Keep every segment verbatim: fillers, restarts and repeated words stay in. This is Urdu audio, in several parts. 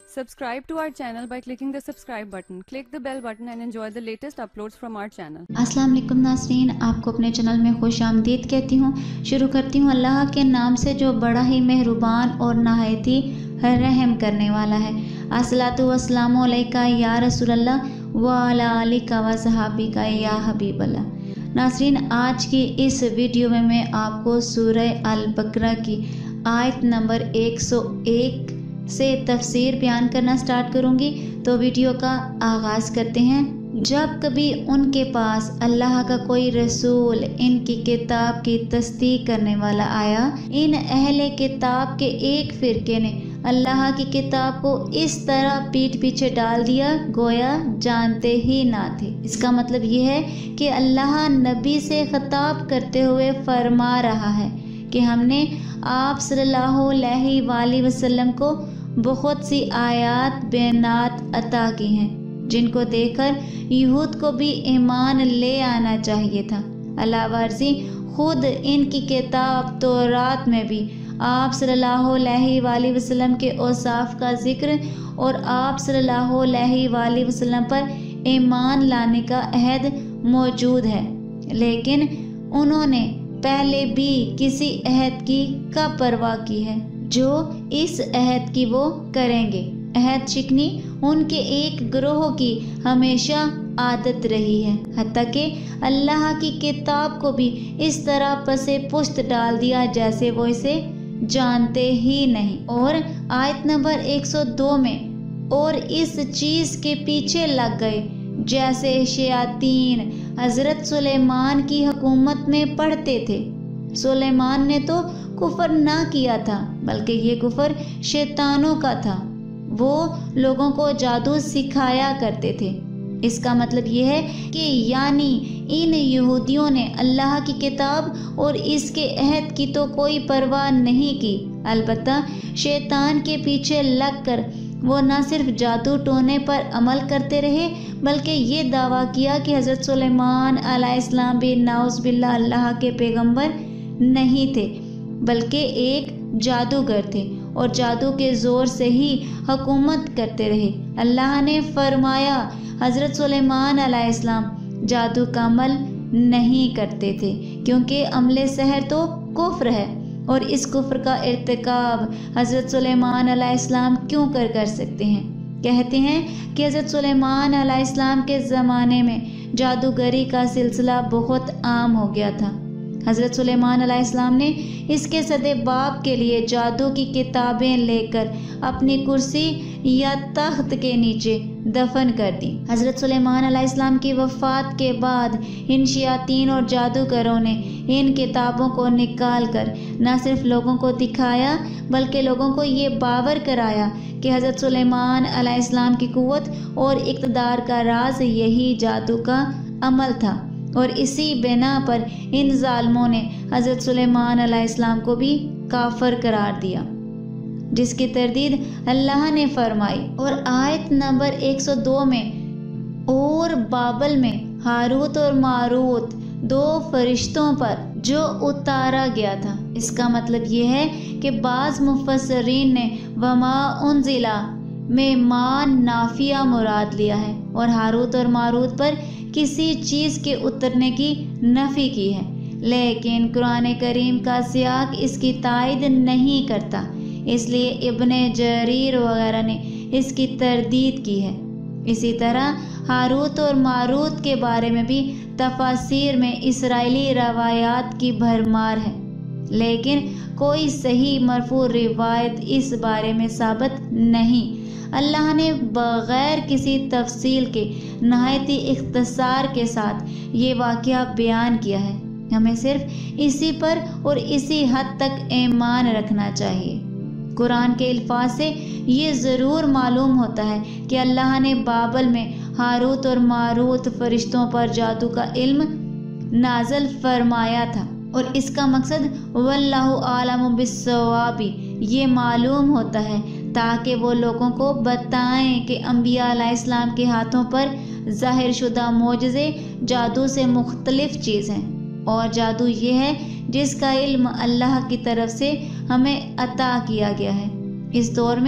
Subscribe to our channel by clicking the subscribe button. Click the bell button and enjoy the latest uploads from our channel. अस्सलाम वालेकुम नाज़रीन, आपको अपने चैनल में खुश आमदीद कहती हूँ। शुरू करती हूँ अल्लाह के नाम से जो बड़ा ही मेहरबान और नहायत ही रहम करने वाला है। अस्सलातु वस्सलामु अलैका या रसूल अल्लाह व अला आलिका व सहाबिका या हबीब अल्लाह। नाज़रीन, आज की इस वीडियो में मैं आपको सूरह अल बकरा की आयत नंबर एक सौ एक से तफसीर बयान करना स्टार्ट करूंगी। तो वीडियो का आगाज़ करते हैं। जब कभी उनके पास अल्लाह का कोई रसूल इनकी किताब की तस्दीक करने वाला आया, इन अहले किताब के एक फ़िरके ने अल्लाह की किताब को इस तरह पीठ पीछे डाल दिया गोया जानते ही ना थे। इसका मतलब ये है कि अल्लाह नबी से खिताब करते हुए फरमा रहा है कि हमने आप सल्लल्लाहु अलैहि वसल्लम को बहुत सी आयात बेनात अता की हैं, जिनको देखकर यहूद को भी ईमान ले आना चाहिए था। अलावा अर्ज़ी खुद इनकी किताब तौरात में भी आप सल्लल्लाहु अलैहि वसल्लम के औसाफ का ज़िक्र और आप सल्लल्लाहु अलैहि वसल्लम पर ईमान लाने का अहद मौजूद है, लेकिन उन्होंने पहले भी किसी अहद की कब परवाह की है जो इस अहद की वो करेंगे। अहद शिकनी उनके एक ग्रोह की हमेशा आदत रही है, हत्ता कि अल्लाह की किताब को भी इस तरह पसे पुश्त डाल दिया जैसे वो इसे जानते ही नहीं। और आयत नंबर एक सौ दो में और इस चीज़ के पीछे लग गए जैसे शयातीन हज़रत सुलेमान की हुकूमत में पढ़ते थे। सुलेमान ने तो कुफर ना किया था, बल्कि ये कुफर शैतानों का था। वो लोगों को जादू सिखाया करते थे। इसका मतलब ये है कि यानी इन यहूदियों ने अल्लाह की किताब और इसके अहद की तो कोई परवाह नहीं की, अलबत्ता शैतान के पीछे लगकर वो न सिर्फ जादू टोने पर अमल करते रहे, बल्कि ये दावा किया कि हज़रत सुलेमान अलैहिस्सलाम भी नाउज़ बिल्लाह अल्लाह के पैगंबर नहीं थे, बल्कि एक जादूगर थे और जादू के ज़ोर से ही हुकूमत करते रहे। अल्लाह ने फरमाया हज़रत सुलेमान अलैहिस्सलाम जादू का अमल नहीं करते थे, क्योंकि अमले सहर तो कुफ्र है और इस कुफ्र का इर्तिकाब हज़रत सुलेमान अलैहिस्सलाम क्यों कर कर सकते हैं। कहते हैं कि हज़रत सुलेमान अलैहिस्सलाम के ज़माने में जादूगरी का सिलसिला बहुत आम हो गया था। हज़रत सुलेमान अलैहिस्सलाम ने इसके सदेबाब के लिए जादू की किताबें लेकर अपनी कुर्सी या तख्त के नीचे दफन कर दी। हज़रत सुलेमान अलैहिस्सलाम की वफ़ात के बाद इन शयातीन और जादूगरों ने इन किताबों को निकाल कर न सिर्फ लोगों को दिखाया, बल्कि लोगों को ये बावर कराया कि हज़रत सुलेमान अलैहिस्सलाम की क़ुव्वत और इक़्तिदार का राज यही जादू का अमल था। और इसी बिना पर इन जालिमों ने हज़रत सुलेमान अलैहिस्सलाम को भी काफिर करार दिया, जिसकी तरदीद अल्लाह ने फरमाई। और आयत नंबर एक सौ दो में और बाबल में हारूत और मारूत दो फरिश्तों पर जो उतारा गया था। इसका मतलब ये है कि बाज़ मुफस्सरीन ने वमा उनजिला में मान नाफिया मुराद लिया है और हारूत और मारूत पर किसी चीज़ के उतरने की नफ़ी की है, लेकिन कुरान करीम का सियाक इसकी तायद नहीं करता, इसलिए इब्ने जरीर वगैरह ने इसकी तरदीद की है। इसी तरह हारूत और मारूत के बारे में भी तफासीर में इसराइली रवायात की भरमार है, लेकिन कोई सही मरफू रिवायत इस बारे में साबित नहीं। अल्लाह ने बग़ैर किसी तफसील के नहायत ही इख्तिसार के साथ ये वाक़या बयान किया है। हमें सिर्फ इसी पर और इसी हद तक ईमान रखना चाहिए। कुरान के अल्फाज से ये ज़रूर मालूम होता है कि अल्लाह ने बाबल में हारूत और मारूत फरिश्तों पर जादू का इल्म नाज़िल फरमाया था, और इसका मकसद वल्लाहु आलमु बिस्सवाबी ये मालूम होता है ताकि वो लोगों को बताएं कि अंबिया अलैहिस्सलाम के हाथों पर ज़ाहिर शुदा मोजज़े जादू से मुख्तलिफ चीज़ हैं, और जादू ये है जिसका इल्म अल्लाह की तरफ से हमें अता किया गया है। इस दौर में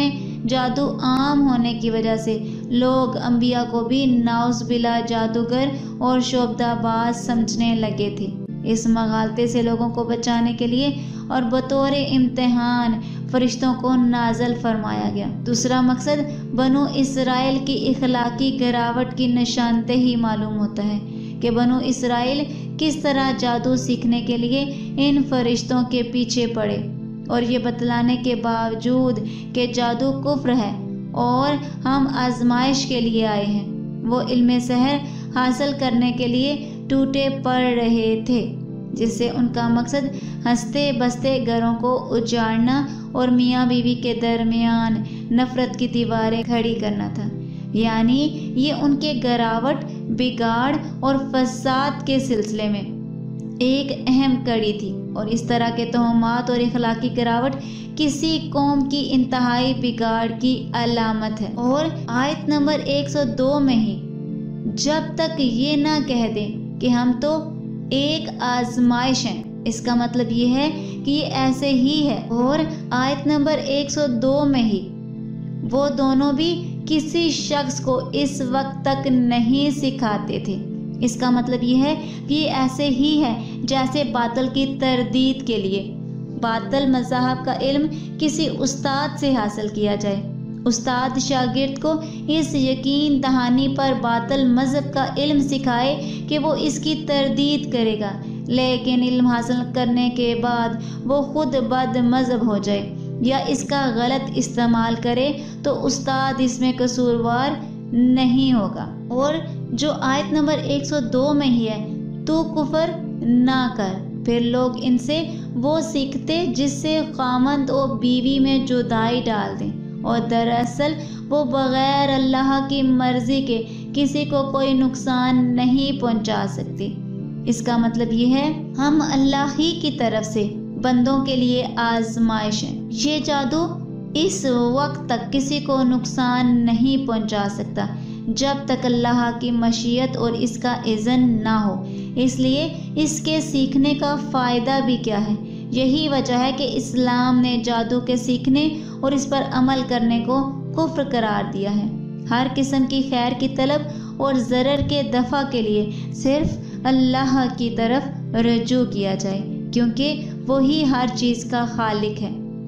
جادو عام ہونے کی وجہ سے لوگ انبیاء کو بھی ناؤز باللہ جادوگر اور شعبدہ باز سمجھنے لگے تھے۔ اس مغالطے سے لوگوں کو بچانے کے لیے اور بطور امتحان فرشتوں کو نازل فرمایا گیا۔ دوسرا مقصد بنو اسرائیل کی اخلاقی گراوٹ کی نشاندہی معلوم ہوتا ہے کہ بنو اسرائیل کس طرح جادو سیکھنے کے لیے ان فرشتوں کے پیچھے پڑے، اور یہ بتلانے کے باوجود کہ جادو کفر ہے اور ہم آزمائش کے لیے آئے ہیں، وہ علم سحر حاصل کرنے کے لیے ٹوٹے پڑ رہے تھے، جس سے ان کا مقصد ہنستے بستے گھروں کو اجاڑنا اور میاں بیوی کے درمیان نفرت کی دیواریں کھڑی کرنا تھا۔ یعنی یہ ان کے گراوٹ، بگاڑ اور فساد کے سلسلے میں ایک اہم کڑی تھی، اور اس طرح کے توہمات اور اخلاقی گراوٹ کسی قوم کی انتہائی بگاڑ کی علامت ہے۔ اور آیت نمبر ایک سو دو میں ہی جب تک یہ نہ کہہ دیں کہ ہم تو ایک آزمائش ہیں، اس کا مطلب یہ ہے کہ یہ ایسے ہی ہے۔ اور آیت نمبر ایک سو دو میں ہی وہ دونوں بھی کسی شخص کو اس وقت تک نہیں سکھاتے تھے، اس کا مطلب یہ ہے کہ یہ ایسے ہی ہے جیسے باطل کی تردید کے لیے باطل مذاہب کا علم کسی استاد سے حاصل کیا جائے۔ استاد شاگرد کو اس یقین دہانی پر باطل مذہب کا علم سکھائے کہ وہ اس کی تردید کرے گا، لیکن علم حاصل کرنے کے بعد وہ خود بد مذہب ہو جائے یا اس کا غلط استعمال کرے تو استاد اس میں قصوروار نہیں ہوگا۔ اور جو آیت نمبر ایک سو دو میں ہی ہے، تو کفر نہ کر، پھر لوگ ان سے وہ سیکھتے جس سے خامند و بیوی میں جدائی ڈال دیں، اور دراصل وہ بغیر اللہ کی مرضی کے کسی کو کوئی نقصان نہیں پہنچا سکتی۔ اس کا مطلب یہ ہے ہم اللہ ہی کی طرف سے بندوں کے لیے آزمائش ہیں۔ یہ جادو اس وقت تک کسی کو نقصان نہیں پہنچا سکتا جب تک اللہ کی مشیت اور اس کا اذن نہ ہو، اس لیے اس کے سیکھنے کا فائدہ بھی کیا ہے۔ یہی وجہ ہے کہ اسلام نے جادو کے سیکھنے اور اس پر عمل کرنے کو کفر قرار دیا ہے۔ ہر قسم کی خیر کی طلب اور ضرر کے دفع کے لیے صرف اللہ کی طرف رجوع کیا جائے، کیونکہ وہی ہر چیز کا خالق ہے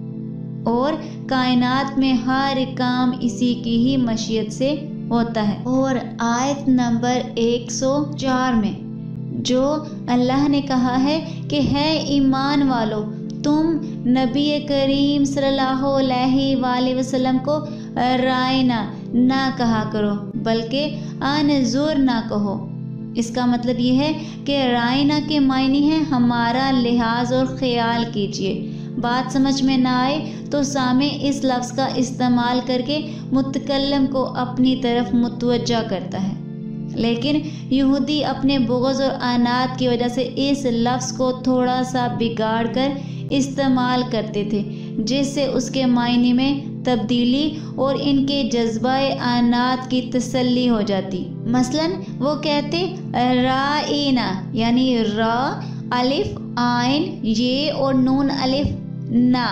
اور کائنات میں ہر کام اسی کی ہی مشیت سے ہوتا ہے۔ اور آیت نمبر ایک سو چار میں جو اللہ نے کہا ہے کہ ہے ایمان والو، تم نبی کریم صلی اللہ علیہ وآلہ وسلم کو رائنا نہ کہا کرو بلکہ انظر نہ کہو۔ اس کا مطلب یہ ہے کہ رائنا کے معنی ہے ہمارا لحاظ اور خیال کیجیے۔ بات سمجھ میں نہ آئے تو سامع اس لفظ کا استعمال کر کے متکلم کو اپنی طرف متوجہ کرتا ہے، لیکن یہودی اپنے بغض اور عناد کی وجہ سے اس لفظ کو تھوڑا سا بگاڑ کر استعمال کرتے تھے، جس سے اس کے معنی میں تبدیلی اور ان کے جذبہ عناد کی تسلی ہو جاتی۔ مثلا وہ کہتے رائنا، یعنی را الف عین یہ اور نون الف نا،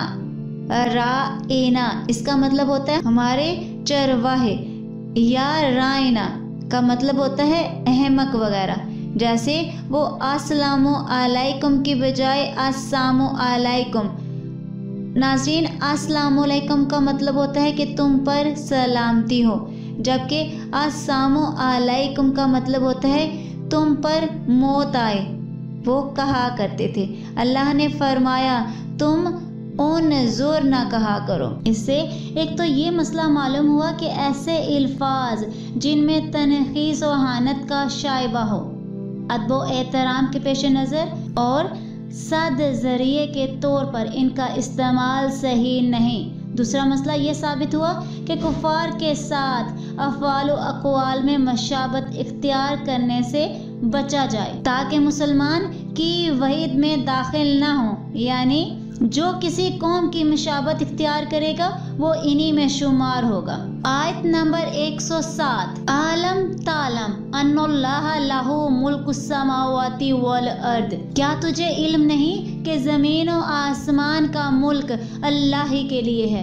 رائنا اس کا مطلب ہوتا ہے ہمارے چرواہے، یا رائنا کا مطلب ہوتا ہے احمق وغیرہ، جیسے وہ السلام علیکم کی بجائے السلام علیکم۔ ناظرین، السلام علیکم کا مطلب ہوتا ہے کہ تم پر سلامتی ہو، جبکہ السلام علیکم کا مطلب ہوتا ہے تم پر موت آئے۔ وہ کہا کرتے تھے، اللہ نے فرمایا تم انظر نہ کہا کرو۔ اس سے ایک تو یہ مسئلہ معلوم ہوا کہ ایسے الفاظ جن میں تنقیص و اہانت کا شائبہ ہو، ادب و احترام کے پیش نظر اور صد ذریعے کے طور پر ان کا استعمال صحیح نہیں۔ دوسرا مسئلہ یہ ثابت ہوا کہ کفار کے ساتھ افعال و اقوال میں مشابہت اختیار کرنے سے بچا جائے تاکہ مسلمان کی وحید میں داخل نہ ہوں، یعنی جو کسی قوم کی مشابہت اختیار کرے گا وہ انہی میں شمار ہوگا۔ آیت نمبر ایک سو سات، عالم تعلم ان اللہ لہ ملک السماوات والارض، کیا تجھے علم نہیں کہ زمین و آسمان کا ملک اللہ ہی کے لیے ہے؟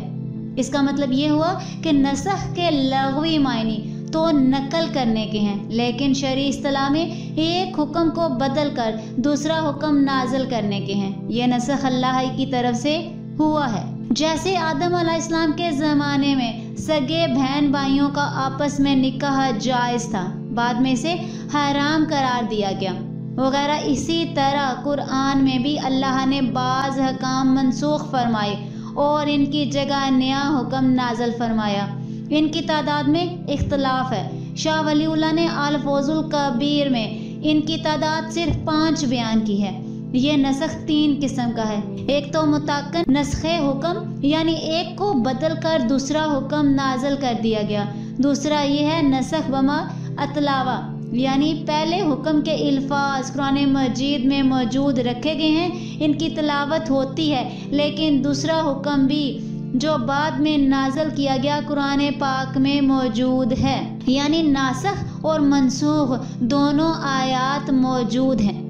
اس کا مطلب یہ ہوا کہ نسخ کے لغوی معنی تو نقل کرنے کے ہیں، لیکن شرعی اصطلاح میں ایک حکم کو بدل کر دوسرا حکم نازل کرنے کے ہیں۔ یہ نسخ اللہ ہی کی طرف سے ہوا ہے۔ جیسے آدم علیہ السلام کے زمانے میں سگے بہن بھائیوں کا آپس میں نکاح جائز تھا، بعد میں اسے حرام قرار دیا گیا وغیرہ، اسی طرح قرآن میں بھی اللہ نے بعض حکام منسوخ فرمائے اور ان کی جگہ نیا حکم نازل فرمایا۔ ان کی تعداد میں اختلاف ہے۔ شاہ ولی اللہ نے الفوز الکبیر میں ان کی تعداد صرف پانچ بیان کی ہے۔ یہ نسخ تین قسم کا ہے۔ ایک تو متعین نسخ حکم، یعنی ایک کو بدل کر دوسرا حکم نازل کر دیا گیا۔ دوسرا یہ ہے نسخ بما اطلاوا، یعنی پہلے حکم کے الفاظ قرآن مجید میں موجود رکھے گئے ہیں، ان کی تلاوت ہوتی ہے، لیکن دوسرا حکم بھی جو بعد میں نازل کیا گیا قرآن پاک میں موجود ہے، یعنی ناسخ اور منسوخ دونوں آیات موجود ہیں۔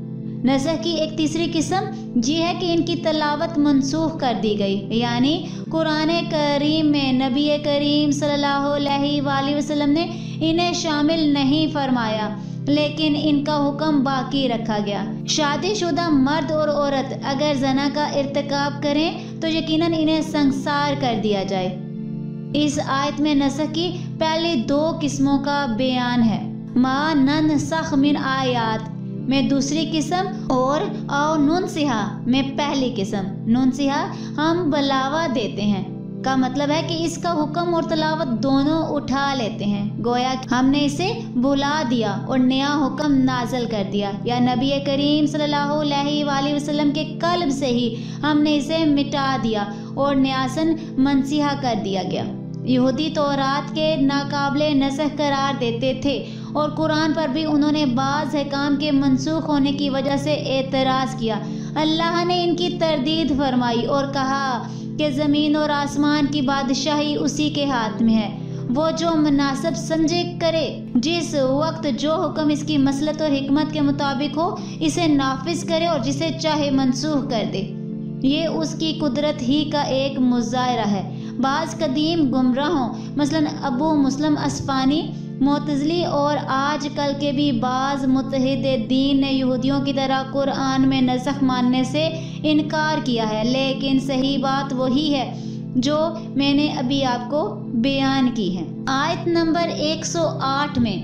نسخ کی ایک تیسری قسم یہ ہے کہ ان کی تلاوت منسوخ کر دی گئی، یعنی قرآن کریم میں نبی کریم صلی اللہ علیہ وآلہ وسلم نے انہیں شامل نہیں فرمایا، لیکن ان کا حکم باقی رکھا گیا۔ شادی شدہ مرد اور عورت اگر زنا کا ارتکاب کریں تو یقیناً انہیں سنسار کر دیا جائے۔ اس آیت میں نسخ کی پہلی دو قسموں کا بیان ہے، ما ننسخ من آیات میں دوسری قسم اور او ننسہا میں پہلی قسم۔ ننسہا ہم بلاوا دیتے ہیں کا مطلب ہے کہ اس کا حکم اور تلاوت دونوں اٹھا لیتے ہیں، گویا ہم نے اسے بلا دیا اور نیا حکم نازل کر دیا، یا نبی کریم صلی اللہ علیہ وآلہ وسلم کے قلب سے ہی ہم نے اسے مٹا دیا اور نیاسن منسیحا کر دیا گیا۔ یہودی تورات کے ناقابل نسخ قرار دیتے تھے اور قرآن پر بھی انہوں نے بعض احکام کے منسوخ ہونے کی وجہ سے اعتراض کیا۔ اللہ نے ان کی تردید فرمائی اور کہا کہ زمین اور آسمان کی بادشاہی اسی کے ہاتھ میں ہے، وہ جو مناسب سمجھے کرے، جس وقت جو حکم اس کی مصلحت اور حکمت کے مطابق ہو اسے نافذ کرے اور جسے چاہے منسوخ کر دے۔ یہ اس کی قدرت ہی کا ایک مظاہرہ ہے۔ بعض قدیم گمراہوں مثلا ابو مسلم اصفہانی، معتزلی اور آج کل کے بھی بعض متحد دین نے یہودیوں کی طرح قرآن میں نسخ ماننے سے انکار کیا ہے، لیکن صحیح بات وہی ہے جو میں نے ابھی آپ کو بیان کی ہے۔ آیت نمبر ایک سو آٹھ میں،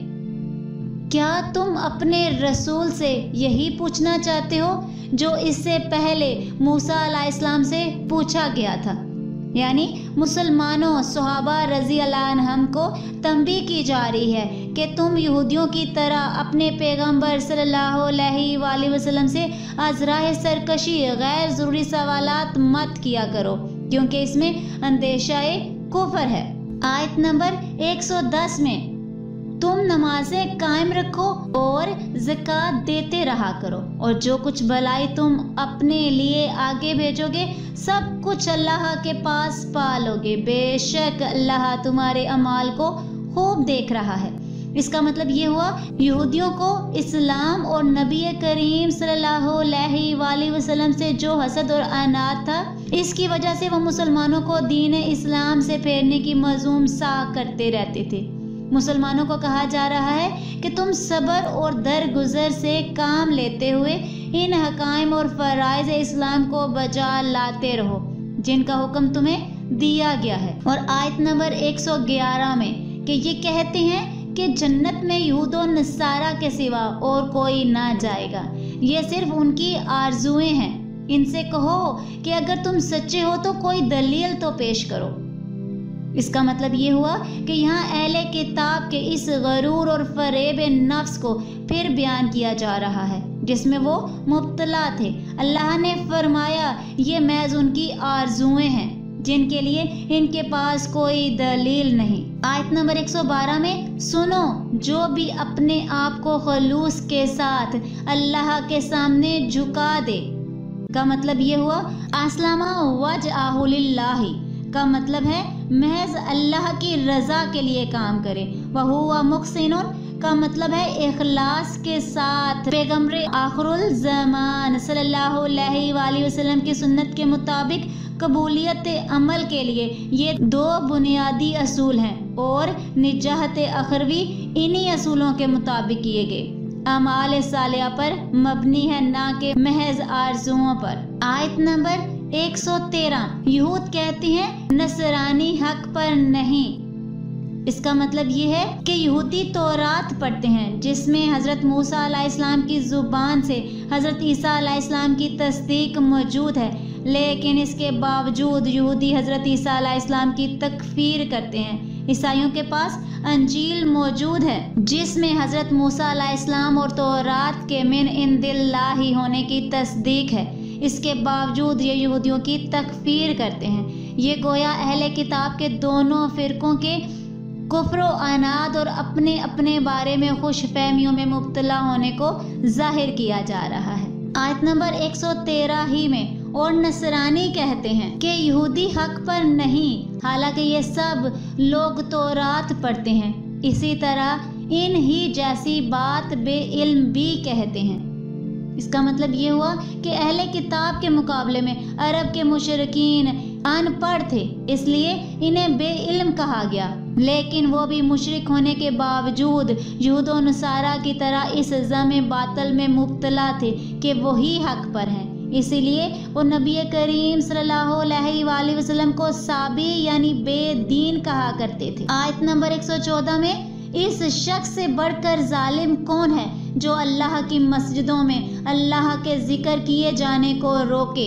کیا تم اپنے رسول سے یہی پوچھنا چاہتے ہو جو اس سے پہلے موسیٰ علیہ السلام سے پوچھا گیا تھا؟ یعنی مسلمانوں صحابہ رضی اللہ عنہم کو تنبیہ کی جا رہی ہے کہ تم یہودیوں کی طرح اپنے پیغمبر صلی اللہ علیہ وآلہ وسلم سے از راہ سرکشی غیر ضروری سوالات مت کیا کرو، کیونکہ اس میں اندیشہ کفر ہے۔ آیت نمبر ایک سو دس میں، تم نمازیں قائم رکھو اور زکوٰۃ دیتے رہا کرو، اور جو کچھ بلائی تم اپنے لیے آگے بھیجو گے سب کچھ اللہ کے پاس پالو گے، بے شک اللہ تمہارے اعمال کو خوب دیکھ رہا ہے۔ اس کا مطلب یہ ہوا یہودیوں کو اسلام اور نبی کریم صلی اللہ علیہ وآلہ وسلم سے جو حسد اور عناد تھا، اس کی وجہ سے وہ مسلمانوں کو دین اسلام سے پھیرنے کی مذموم ساکھ کرتے رہتے تھے۔ مسلمانوں کو کہا جا رہا ہے کہ تم صبر اور درگزر سے کام لیتے ہوئے ان حکام اور فرائض اسلام کو بجا لاتے رہو جن کا حکم تمہیں دیا گیا ہے۔ اور آیت نمبر ایک سو گیارہ میں کہ یہ کہتے ہیں کہ جنت میں یہود و نصارہ کے سوا اور کوئی نہ جائے گا، یہ صرف ان کی آرزویں ہیں۔ ان سے کہو کہ اگر تم سچے ہو تو کوئی دلیل تو پیش کرو۔ اس کا مطلب یہ ہوا کہ یہاں اہل کتاب کے اس غرور اور فریب نفس کو پھر بیان کیا جا رہا ہے جس میں وہ مبتلا تھے۔ اللہ نے فرمایا یہ محض ان کی آرزویں ہیں جن کے لیے ان کے پاس کوئی دلیل نہیں۔ آیت نمبر ایک سو بارہ میں، سنو جو بھی اپنے آپ کو خلوص کے ساتھ اللہ کے سامنے جھکا دے، کا مطلب یہ ہوا اسلم وجہہ للہ، کا مطلب ہے محض اللہ کی رضا کے لیے کام کرے۔ وَهُوَ مُحْسِنٌ، का मतलब है इखलास के साथ पैगम्बर आखिरुल ज़मान सल्लल्लाहु अलैहि वसल्लम की सुन्नत के मुताबिक कबूलियत अमल के लिए ये दो बुनियादी असूल हैं और निजाहत अखरवी इन्हीं असूलों के मुताबिक किए गए अमाल सालिया पर मबनी है, ना कि महज आरज़ुओं पर। आयत नंबर एक सौ तेरह, यहूद कहते हैं नसरानी हक पर नहीं। इसका मतलब ये है कि यहूदी तौरात पढ़ते हैं जिसमें हज़रत मूसा अलैहिस्सलाम की ज़ुबान से हज़रत ईसा अलैहिस्सलाम की तस्दीक मौजूद है, लेकिन इसके बावजूद यहूदी हज़रत ईसा अलैहिस्सलाम की तकफीर करते हैं। ईसाइयों के पास अंजील मौजूद है जिसमें हज़रत मूसा अलैहिस्सलाम और तौरात के मिन इंदिल्लाही होने की तस्दीक है। इसके बावजूद ये यहूदियों की तकफीर करते हैं। ये गोया अहले किताब के दोनों फ़िरकों के कुफ्र अनाद और अपने अपने बारे में खुश फहमियों में मुब्तला होने को जाहिर किया जा रहा है। आयत नंबर एक सौ तेरह ही में और नसरानी कहते हैं कि यहूदी हक पर नहीं, हालांकि ये सब लोग तौरात पढ़ते हैं। इसी तरह इन ही जैसी बात बेइल्म भी कहते हैं। इसका मतलब ये हुआ कि अहले किताब के मुकाबले में अरब के मुशरिकीन अनपढ़ थे, इसलिए इन्हें बेइल्म कहा गया, लेकिन वो भी मुशरिक होने के बावजूद यहूद और नसारा की तरह इस ज़म बातल में मुब्तला थे कि वही हक पर हैं। इसीलिए वो नबी करीम सल्लल्लाहु अलैहि वसल्लम को साबी यानी बेदीन कहा करते थे। आयत नंबर एक सौ चौदह में इस शख्स से बढ़कर जालिम कौन है जो अल्लाह की मस्जिदों में अल्लाह के जिक्र किए जाने को रोके।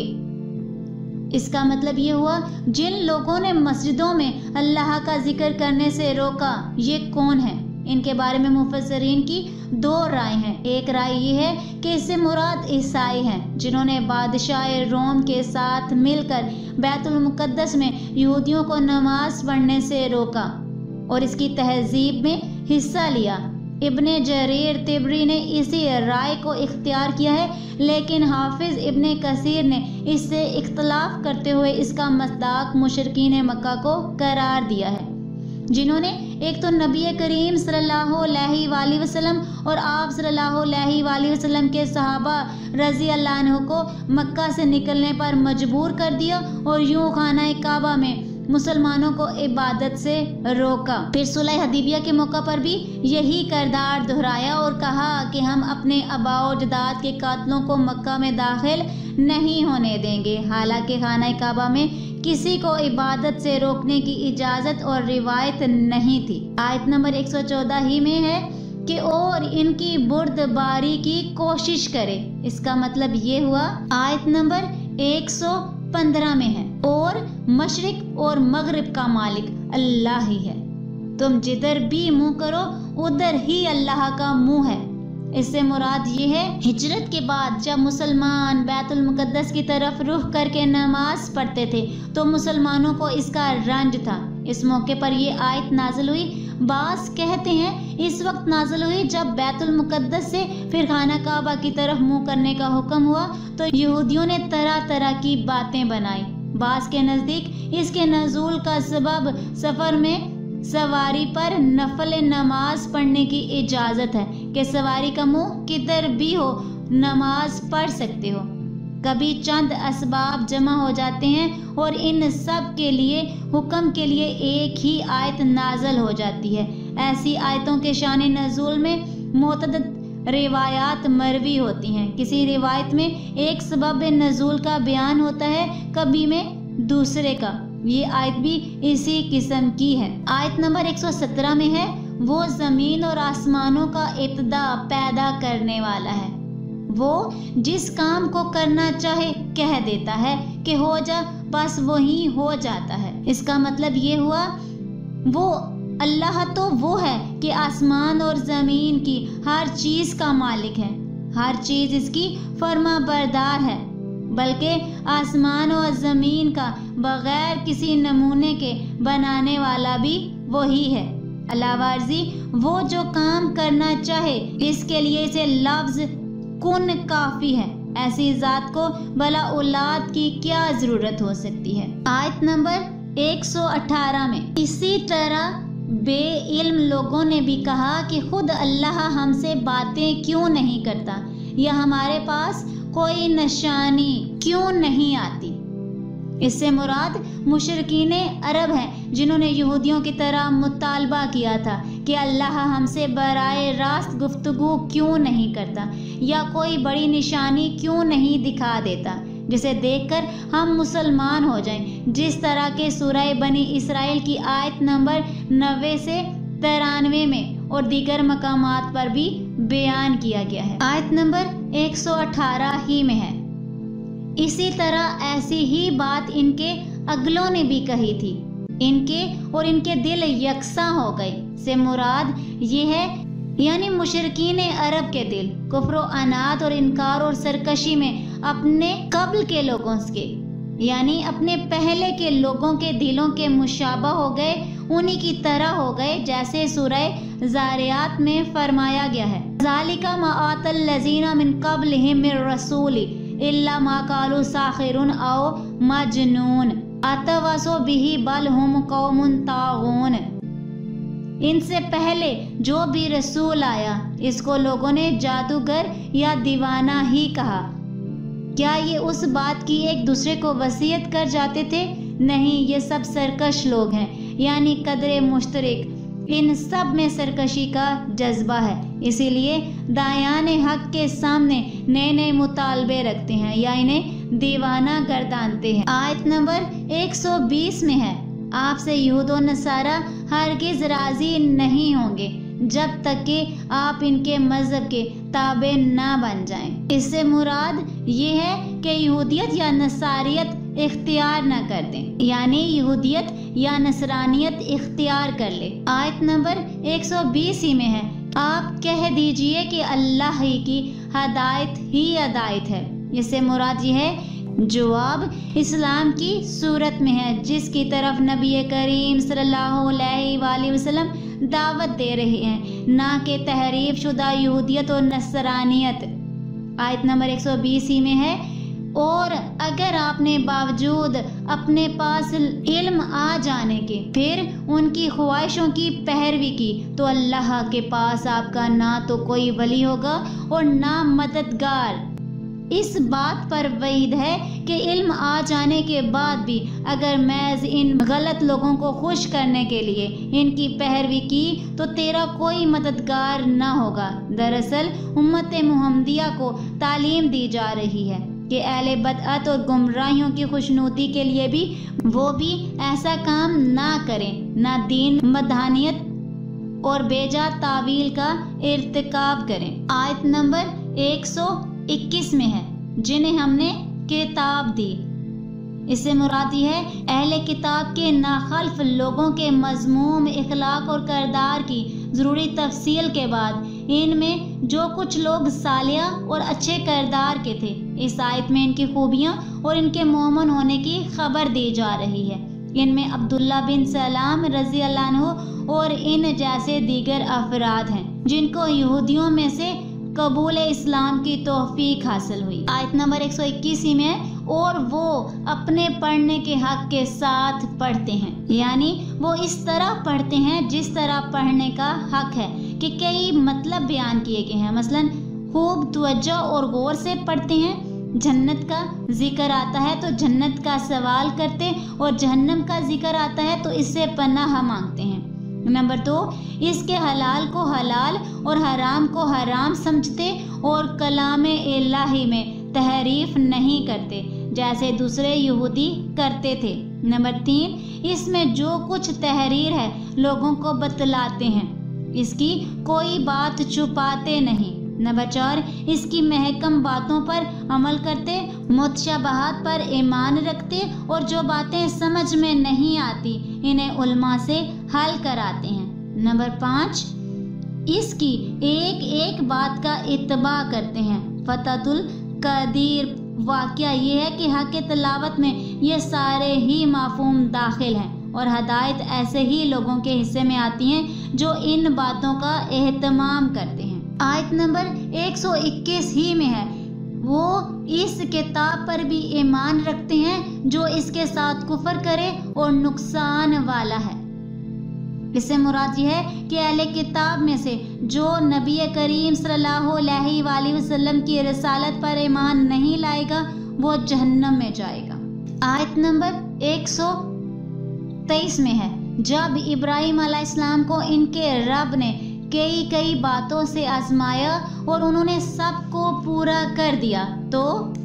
इसका मतलब ये हुआ जिन लोगों ने मस्जिदों में अल्लाह का जिक्र करने से रोका, ये कौन है। इनके बारे में मुफस्सिरीन की दो राय हैं। एक राय ये है कि इससे मुराद ईसाई हैं जिन्होंने बादशाह रोम के साथ मिलकर बैतुल मुक़द्दस में यहूदियों को नमाज पढ़ने से रोका और इसकी तहजीब में हिस्सा लिया। इब्ने जरीर तिबरी ने इसी राय को इख्तियार किया है, लेकिन हाफिज इब्ने कसीर ने इससे इख्तलाफ करते हुए इसका मस्दाक मुशरिकीन मक्का को करार दिया है, जिन्होंने एक तो नबी करीम सल्लल्लाहु अलैहि वसल्लम और आप सल्लल्लाहु अलैहि वसल्लम के सहाबा रज़ी अल्लाह अन्हु को मक्का से निकलने पर मजबूर कर दिया और यूं खाना काबा में मुसलमानों को इबादत से रोका। फिर सुलह हदीबिया के मौका पर भी यही किरदार दोहराया और कहा कि हम अपने आबाओ जदाद के कातलों को मक्का में दाखिल नहीं होने देंगे, हालांकि खाना काबा में किसी को इबादत से रोकने की इजाज़त और रिवायत नहीं थी। आयत नंबर एक सौ चौदह ही में है कि और इनकी बुर्दबारी की कोशिश करे। इसका मतलब ये हुआ आयत नंबर एक सौ पंद्रह में है, और मशरिक और मगरिब का मालिक अल्लाह ही है, तुम जिधर भी मुंह करो उधर ही अल्लाह का मुंह है। इससे मुराद ये है हिजरत के बाद जब मुसलमान बैतुल मुक़द्दस की तरफ रुख करके नमाज पढ़ते थे तो मुसलमानों को इसका रंज था। इस मौके पर ये आयत नाज़िल हुई। बास कहते हैं इस वक्त नाज़िल हुई जब बैतुल मुक़द्दस से फिर खाना काबा की तरफ मुंह करने का हुक्म हुआ तो यहूदियों ने तरह तरह की बातें बनाई। बास के नज़दीक इसके नज़ूल का सबब सफ़र में सवारी पर नफल नमाज पढ़ने की इजाज़त है कि सवारी का मुंह किधर भी हो नमाज पढ़ सकते हो। कभी चंद असबाब जमा हो जाते हैं और इन सब के लिए हुक्म के लिए एक ही आयत नाज़िल हो जाती है। ऐसी आयतों के शान नज़ूल में मुतअद्दिद रिवायात मरवी होती हैं। किसी रिवायत में एक सबब नज़ूल का बयान होता है, कभी में दूसरे का। ये आयत भी इसी किस्म की है। आयत नंबर एक सौ सत्रह में है वो ज़मीन और आसमानों का इब्तिदा पैदा करने वाला है, वो जिस काम को करना चाहे कह देता है कि हो जा, बस वही हो जाता है। इसका मतलब ये हुआ वो अल्लाह तो वो है कि आसमान और ज़मीन की हर चीज़ का मालिक है, हर चीज़ इसकी फर्मा बरदार है, बल्कि आसमान और ज़मीन का बग़ैर किसी नमूने के बनाने वाला भी वही है। अलावारजी वो जो काम करना चाहे इसके लिए इसे लफ्ज़ कुन काफ़ी है। ऐसी ज़ात को भला औलाद की क्या ज़रूरत हो सकती है। आयत नंबर एक सौ अठारह में इसी तरह بے علم لوگوں نے بھی کہا کہ خود اللہ ہم سے باتیں کیوں نہیں کرتا یا ہمارے پاس کوئی نشانی کیوں نہیں آتی۔ اس سے مراد مشرکین عرب ہیں جنہوں نے یہودیوں کی طرح مطالبہ کیا تھا کہ اللہ ہم سے براہ راست گفتگو کیوں نہیں کرتا یا کوئی بڑی نشانی کیوں نہیں دکھا دیتا جسے دیکھ کر ہم مسلمان ہو جائیں، جس طرح کے سورہ بنی اسرائیل کی آیت نمبر نوے سے ترانوے میں اور دیگر مقامات پر بھی بیان کیا گیا ہے۔ آیت نمبر ایک سو اٹھارہ ہی میں ہے۔ اسی طرح ایسی ہی بات ان کے اگلوں نے بھی کہی تھی، ان کے اور ان کے دل یکساں ہو گئے سے مراد یہ ہے یعنی مشرکین عرب کے دل کفر و عناد اور انکار اور سرکشی میں اپنے قبل کے لوگوں کے یعنی اپنے پہلے کے لوگوں کے دلوں کے مشابہ ہو گئے، انہی کی طرح ہو گئے جیسے سورہ زاریات میں فرمایا گیا ہے، ذالک ما آتی الذین من قبلہم من رسول الا ما قالوا ساحر او مجنون اتواصوا بہ بل ہم قوم طاغون۔ ان سے پہلے جو بھی رسول آیا اس کو لوگوں نے جادوگر یا دیوانہ ہی کہا۔ کیا یہ اس بات کی ایک دوسرے کو وصیت کر جاتے تھے؟ نہیں، یہ سب سرکش لوگ ہیں، یعنی قدر مشترک ان سب میں سرکشی کا جذبہ ہے، اسی لیے دایان حق کے سامنے نئے نئے مطالبے رکھتے ہیں یا انہیں دیوانہ گردانتے ہیں۔ آیت نمبر ایک سو بیس میں ہے، آپ سے یہود و نصارہ ہرگز راضی نہیں ہوں گے جب تک کہ آپ ان کے مذہب کے تابع نہ بن جائیں۔ اس سے مراد یہ ہے کہ یہودیت یا نصاریت اختیار نہ کر دیں، یعنی یہودیت یا نصرانیت اختیار کر لے۔ آیت نمبر ایک سو بیس ہی میں ہے، آپ کہہ دیجئے کہ اللہ ہی کی ہدایت ہی ہدایت ہے۔ اس سے مراد یہ ہے جواب اسلام کی صورت میں ہے جس کی طرف نبی کریم صلی اللہ علیہ وآلہ وسلم دعوت دے رہے ہیں، نہ کہ تحریف شدہ یہودیت اور نصرانیت۔ آیت نمبر ایک سو بیس ہی میں ہے، اور اگر آپ نے باوجود اپنے پاس علم آ جانے کے پھر ان کی خواہشوں کی پیروی کی تو اللہ کے پاس آپ کا نہ تو کوئی ولی ہوگا اور نہ مددگار۔ اس بات پر وعید ہے کہ علم آ جانے کے بعد بھی اگر محض ان غلط لوگوں کو خوش کرنے کے لیے ان کی پیروی کی تو تیرا کوئی مددگار نہ ہوگا۔ دراصل امت محمدیہ کو تعلیم دی جا رہی ہے کہ اہل بدعت اور گمراہیوں کی خوشنودی کے لیے بھی وہ بھی ایسا کام نہ کریں، نہ دین مدہانیت اور بیجا تعویل کا ارتکاب کریں۔ آیت نمبر ایک سو اکیس میں ہے، جنہیں ہم نے کتاب دی۔ اس سے مراد یہ ہے اہل کتاب کے ناخلف لوگوں کے مذموم اخلاق اور کردار کی ضروری تفصیل کے بعد ان میں جو کچھ لوگ صالح اور اچھے کردار کے تھے، اس آیت میں ان کی خوبیاں اور ان کے مومن ہونے کی خبر دی جا رہی ہے۔ ان میں عبداللہ بن سلام رضی اللہ عنہ اور ان جیسے دیگر افراد ہیں جن کو یہودیوں میں سے قبول اسلام کی توفیق حاصل ہوئی۔ آیت نمبر ایک سو اکیس میں اور وہ اپنے پڑھنے کے حق کے ساتھ پڑھتے ہیں، یعنی وہ اس طرح پڑھتے ہیں جس طرح پڑھنے کا حق ہے کہ کئی مطلب بیان کیے گئے ہیں، مثلا خوب توجہ اور غور سے پڑھتے ہیں، جنت کا ذکر آتا ہے تو جنت کا سوال کرتے اور جہنم کا ذکر آتا ہے تو اس سے پناہ مانگتے ہیں۔ نمبر دو، اس کے حلال کو حلال اور حرام کو حرام سمجھتے اور کلام الہی میں تحریف نہیں کرتے جیسے دوسرے یہودی کرتے تھے۔ نمبر تین، اس میں جو کچھ تحریر ہے لوگوں کو بتلاتے ہیں، اس کی کوئی بات چھپاتے نہیں۔ نمبر چار، اس کی محکم باتوں پر عمل کرتے، متشابہات پر ایمان رکھتے اور جو باتیں سمجھ میں نہیں آتی انہیں علماء سے حل کراتے ہیں۔ نمبر پانچ، اس کی ایک ایک بات کا اتباع کرتے ہیں۔ فتح القدیر، واقعہ یہ ہے کہ حق تلاوت میں یہ سارے ہی مفہوم داخل ہیں اور ہدایت ایسے ہی لوگوں کے حصے میں آتی ہیں جو ان باتوں کا اہتمام کرتے ہیں۔ آیت نمبر ایک سو اکیس ہی میں ہے، وہ اس کتاب پر بھی ایمان رکھتے ہیں جو اس کے ساتھ کفر کرے اور نقصان والا ہے۔ اس سے مراد یہ ہے کہ اہل کتاب میں سے جو نبی کریم صلی اللہ علیہ وآلہ وسلم کی رسالت پر ایمان نہیں لائے گا وہ جہنم میں جائے گا۔ آیت نمبر ایک سو تیئیس میں ہے، جب ابراہیم علیہ السلام کو ان کے رب نے کئی کئی باتوں سے آزمایا اور انہوں نے سب کو پورا کر دیا تو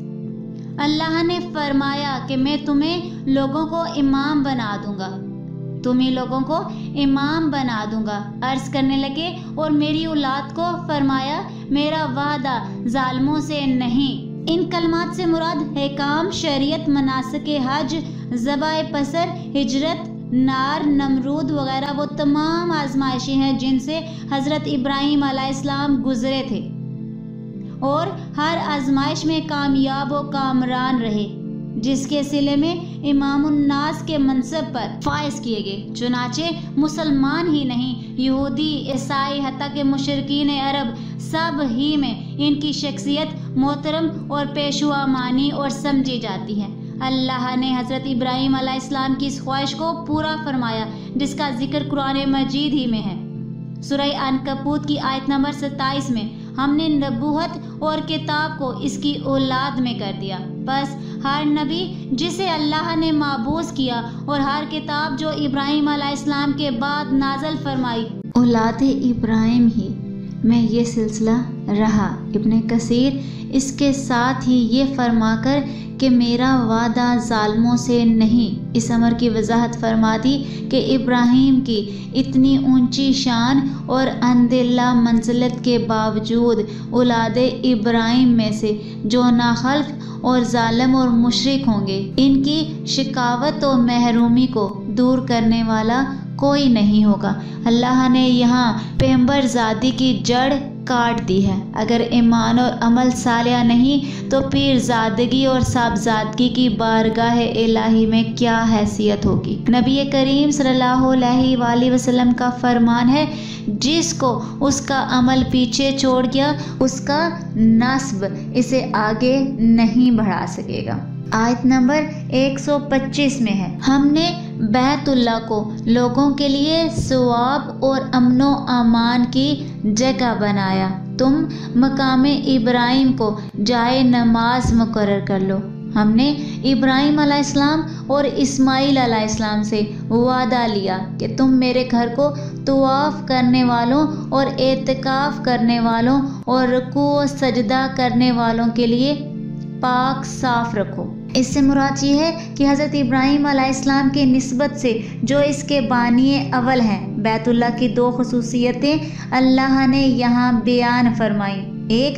اللہ نے فرمایا کہ میں تمہیں لوگوں کو امام بنا دوں گا، تمہیں لوگوں کو امام بنا دوں گا۔ عرض کرنے لگے اور میری اولاد کو فرمایا میرا وعدہ ظالموں سے نہیں۔ ان کلمات سے مراد حکام، شریعت، مناسک حج، ذبح پسر، ہجرت، نار، نمرود وغیرہ وہ تمام آزمائشیں ہیں جن سے حضرت ابراہیم علیہ السلام گزرے تھے اور ہر آزمائش میں کامیاب و کامران رہے، جس کے صلے میں امام الناس کے منصب پر فائز کیے گئے۔ چنانچہ مسلمان ہی نہیں، یہودی، عیسائی، حتیٰ کہ مشرکین عرب سب ہی میں ان کی شخصیت محترم اور پیشوا مانی اور سمجھی جاتی ہے۔ اللہ نے حضرت ابراہیم علیہ السلام کی اس خواہش کو پورا فرمایا جس کا ذکر قرآن مجید ہی میں ہے۔ سورہ عنکبوت کی آیت نمبر ستائیس میں ہم نے نبوت اور کتاب کو اس کی اولاد میں کر دیا، بس ہر نبی جسے اللہ نے مبعوث کیا اور ہر کتاب جو ابراہیم علیہ السلام کے بعد نازل فرمائی اولاد ابراہیم ہی میں یہ سلسلہ رہا۔ ابن کثیر اس کے ساتھ ہی یہ فرما کر کہ میرا وعدہ ظالموں سے نہیں، اس امر کی وضاحت فرما دی کہ ابراہیم کی اتنی اونچی شان اور عنداللہ منزلت کے باوجود اولاد ابراہیم میں سے جو ناخلف اور ظالم اور مشرک ہوں گے ان کی شقاوت و محرومی کو دور کرنے والا کوئی نہیں ہوگا۔ اللہ نے یہاں پیغمبر زادی کی جڑ کاٹ دی ہے۔ اگر ایمان اور عمل صالح نہیں تو پیر زادگی اور صاحبزادگی کی بارگاہ الہی میں کیا حیثیت ہوگی۔ نبی کریم صلی اللہ علیہ وآلہ وسلم کا فرمان ہے، جس کو اس کا عمل پیچھے چھوڑ گیا اس کا نسب اسے آگے نہیں بڑھا سکے گا۔ آیت نمبر ایک سو پچیس میں ہے، ہم نے بیت اللہ کو لوگوں کے لیے ثواب اور امن و امان کی جگہ بنایا، تم مقام ابراہیم کو جائے نماز مقرر کر لو۔ ہم نے ابراہیم علیہ السلام اور اسماعیل علیہ السلام سے وعدہ لیا کہ تم میرے گھر کو طواف کرنے والوں اور اعتکاف کرنے والوں اور رکوع و سجدہ کرنے والوں کے لیے پاک صاف رکھو۔ اس سے مراد یہ ہے کہ حضرت ابراہیم علیہ السلام کی نسبت سے جو اس کے بانی اول ہیں، بیت اللہ کی دو خصوصیتیں اللہ نے یہاں بیان فرمائی۔ ایک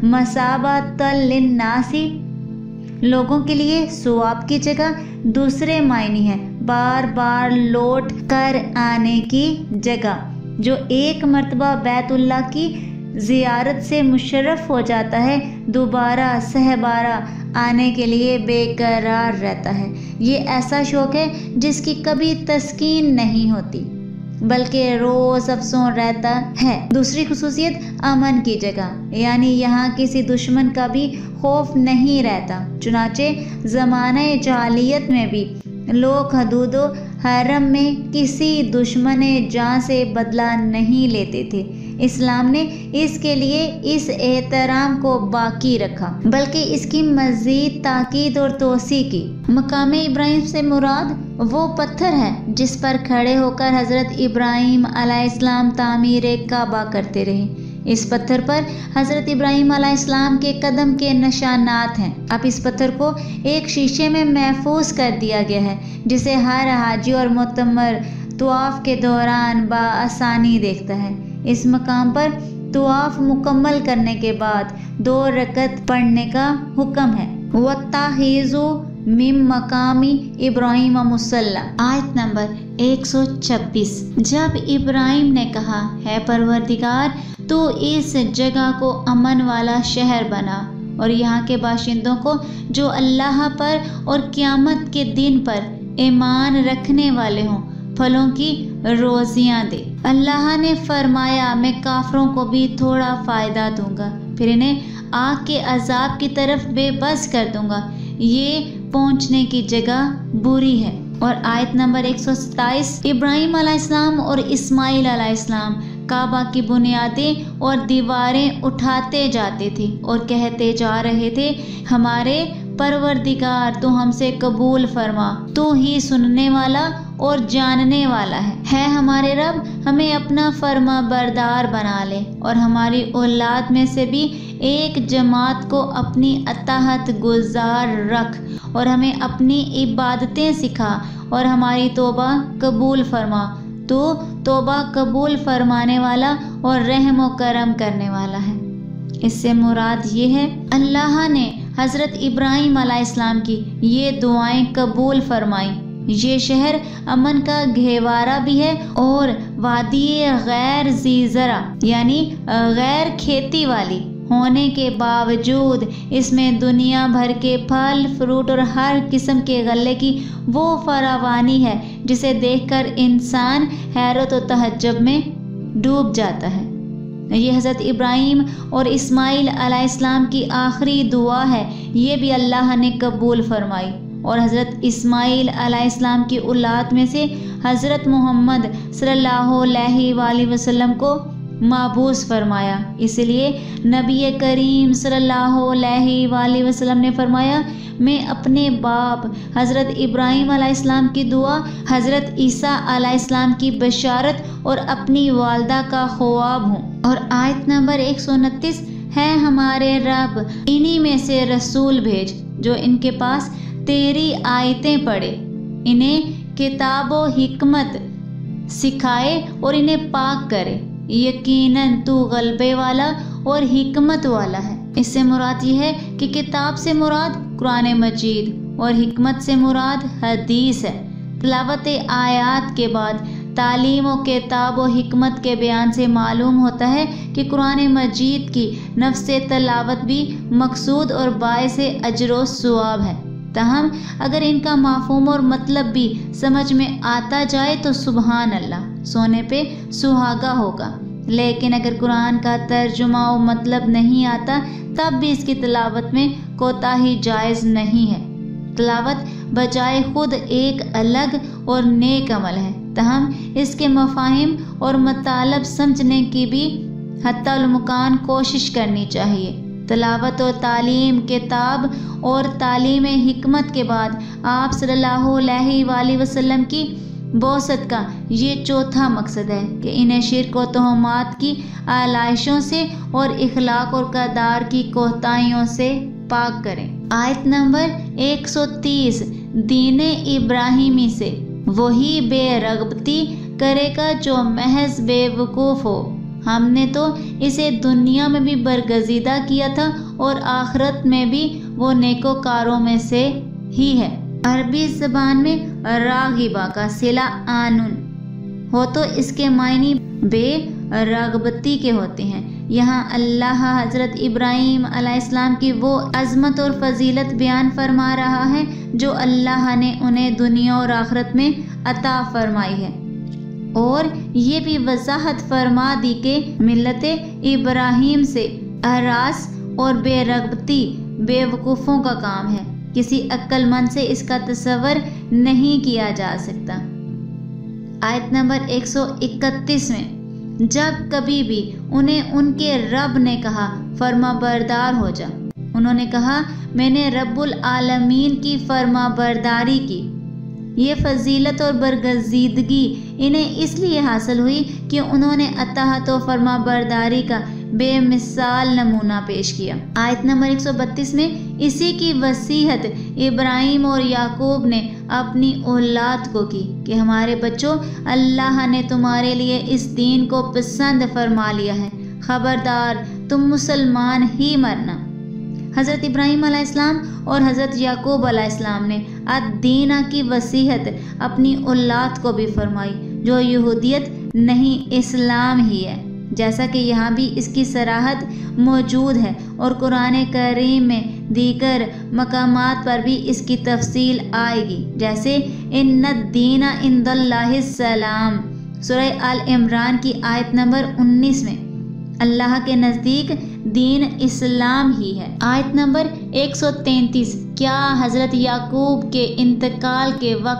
مثابۃ للناس، لوگوں کے لیے ثواب کی جگہ، دوسرے معنی ہے بار بار لوٹ کر آنے کی جگہ۔ جو ایک مرتبہ بیت اللہ کی زیارت سے مشرف ہو جاتا ہے دوبارہ سہ بارہ آنے کے لیے بے قرار رہتا ہے۔ یہ ایسا شوق ہے جس کی کبھی تسکین نہیں ہوتی بلکہ روز افسون رہتا ہے۔ دوسری خصوصیت امن کی جگہ، یعنی یہاں کسی دشمن کا بھی خوف نہیں رہتا۔ چنانچہ زمانہ جاہلیت میں بھی لوگ حدود و حرم میں کسی دشمن جان سے بدلہ نہیں لیتے تھے۔ اسلام نے اس کے لیے اس احترام کو باقی رکھا بلکہ اس کی مزید تاکید اور توسیع کی۔ مقام ابراہیم سے مراد وہ پتھر ہے جس پر کھڑے ہو کر حضرت ابراہیم علیہ السلام تعمیر کعبہ کرتے رہے۔ اس پتھر پر حضرت ابراہیم علیہ السلام کے قدم کے نشانات ہیں۔ اب اس پتھر کو ایک شیشے میں محفوظ کر دیا گیا ہے جسے ہر حاجی اور معتمر طواف کے دوران بآسانی دیکھتا ہے۔ اس مقام پر طواف مکمل کرنے کے بعد دو رکعت پڑھنے کا حکم ہے۔ وَاتَّخِذُوا مِن مَّقَامِ ابراہیم مصلی، آیت نمبر ایک سو چھبیس۔ جب ابراہیم نے کہا، ہے پروردگار تو اس جگہ کو امن والا شہر بنا اور یہاں کے باشندوں کو جو اللہ پر اور قیامت کے دن پر ایمان رکھنے والے ہوں پھلوں کی روزیاں دے۔ اللہ نے فرمایا میں کافروں کو بھی تھوڑا فائدہ دوں گا، پھر انہیں آگ کے عذاب کی طرف بے بس کر دوں گا، یہ پہنچنے کی جگہ بری ہے۔ اور آیت نمبر ایک سو ستائیس، ابراہیم علیہ السلام اور اسماعیل علیہ السلام کعبہ کی بنیادیں اور دیواریں اٹھاتے جاتے تھے اور کہتے جا رہے تھے، ہمارے پروردگار تو ہم سے قبول فرما، تو ہی سننے والا اور جاننے والا ہے ہے ہمارے رب، ہمیں اپنا فرما بردار بنا لے اور ہماری اولاد میں سے بھی ایک جماعت کو اپنی اطاعت گزار رکھ اور ہمیں اپنی عبادتیں سکھا اور ہماری توبہ قبول فرما، تو توبہ قبول فرمانے والا اور رحم و کرم کرنے والا ہے۔ اس سے مراد یہ ہے اللہ نے حضرت ابراہیم علیہ السلام کی یہ دعائیں قبول فرمائیں۔ یہ شہر امن کا گہوارہ بھی ہے اور وادی غیر ذی زرع یعنی غیر کھیتی والی ہونے کے باوجود اس میں دنیا بھر کے پھل فروٹ اور ہر قسم کے غلے کی وہ فراوانی ہے جسے دیکھ کر انسان حیرت و تعجب میں ڈوب جاتا ہے۔ یہ حضرت ابراہیم اور اسماعیل علیہ السلام کی آخری دعا ہے، یہ بھی اللہ نے قبول فرمائی اور حضرت اسماعیل علیہ السلام کی اولاد میں سے حضرت محمد صلی اللہ علیہ وآلہ وسلم کو مبعوث فرمایا۔ اس لیے نبی کریم صلی اللہ علیہ وآلہ وسلم نے فرمایا، میں اپنے باپ حضرت ابراہیم علیہ السلام کی دعا، حضرت عیسیٰ علیہ السلام کی بشارت اور اپنی والدہ کا خواب ہوں۔ اور آیت نمبر ایک سو انتیس ہے، ہمارے رب انہی میں سے رسول بھیج جو ان کے پاس تیری آیتیں پڑھے، انہیں کتاب و حکمت سکھائے اور انہیں پاک کرے، یقیناً تو غلبے والا اور حکمت والا ہے۔ اس سے مراد یہ ہے کہ کتاب سے مراد قرآن مجید اور حکمت سے مراد حدیث ہے۔ تلاوت آیات کے بعد تعلیم و کتاب و حکمت کے بیان سے معلوم ہوتا ہے کہ قرآن مجید کی نفس تلاوت بھی مقصود اور باعث اجر و ثواب ہے۔ تاہم اگر ان کا مفہوم اور مطلب بھی سمجھ میں آتا جائے تو سبحان اللہ، سونے پہ سہاگا ہوگا، لیکن اگر قرآن کا ترجمہ و مطلب نہیں آتا تب بھی اس کی تلاوت میں کوتاہی جائز نہیں ہے۔ تلاوت بجائے خود ایک الگ اور نیک عمل ہے، تاہم اس کے مفاہیم اور مطالب سمجھنے کی بھی حتی الامکان کوشش کرنی چاہیے۔ تلاوت و تعلیم کتاب اور تعلیم حکمت کے بعد آپ صلی اللہ علیہ وآلہ وسلم کی بعثت کا یہ چوتھا مقصد ہے کہ انہیں شرک و تہمات کی آلائشوں سے اور اخلاق اور کردار کی کوتاہیوں سے پاک کریں۔ آیت نمبر ایک سو تیس، دین ابراہیمی سے وہی بے رغبتی کرے گا جو محض بے وقوف ہو، ہم نے تو اسے دنیا میں بھی برگزیدہ کیا تھا اور آخرت میں بھی وہ نیکوکاروں میں سے ہی ہے۔ عربی زبان میں راغبہ کا صلہ آنن ہو تو اس کے معنی بے رغبتی کے ہوتے ہیں۔ یہاں اللہ حضرت ابراہیم علیہ السلام کی وہ عظمت اور فضیلت بیان فرما رہا ہے جو اللہ نے انہیں دنیا اور آخرت میں عطا فرمائی ہے، اور یہ بھی وضاحت فرما دی کہ ملت ابراہیم سے اراس اور بے رغبتی بے وقوفوں کا کام ہے، کسی عقل مند سے اس کا تصور نہیں کیا جا سکتا۔ آیت نمبر ایک سو اکتیس میں جب کبھی بھی انہیں ان کے رب نے کہا فرما بردار ہو جا، انہوں نے کہا میں نے رب العالمین کی فرما برداری کی۔ یہ فضیلت اور برگزیدگی انہیں اس لیے حاصل ہوئی کہ انہوں نے اطاعت و فرما برداری کا بے مثال نمونہ پیش کیا۔ آیت نمبر ایک سو بتیس میں اسی کی وصیحت ابراہیم اور یعقوب نے اپنی اولاد کو کی کہ ہمارے بچوں، اللہ نے تمہارے لیے اس دین کو پسند فرما لیا ہے، خبردار تم مسلمان ہی مرنا۔ حضرت ابراہیم علیہ السلام اور حضرت یعقوب علیہ السلام نے الدینہ کی وصیحت اپنی اولاد کو بھی فرمائی جو یہودیت نہیں اسلام ہی ہے، جیسا کہ یہاں بھی اس کی صراحت موجود ہے اور قرآن کریم میں دیگر مقامات پر بھی اس کی تفصیل آئے گی، جیسے ان الدین عند اللہ السلام، سورہ آل عمران کی آیت نمبر انیس میں اللہ کے نزدیک دین اسلام ہی ہے۔ آیت نمبر ایک سو تینتیس، کیا حضرت یعقوب کے انتقال کے وقت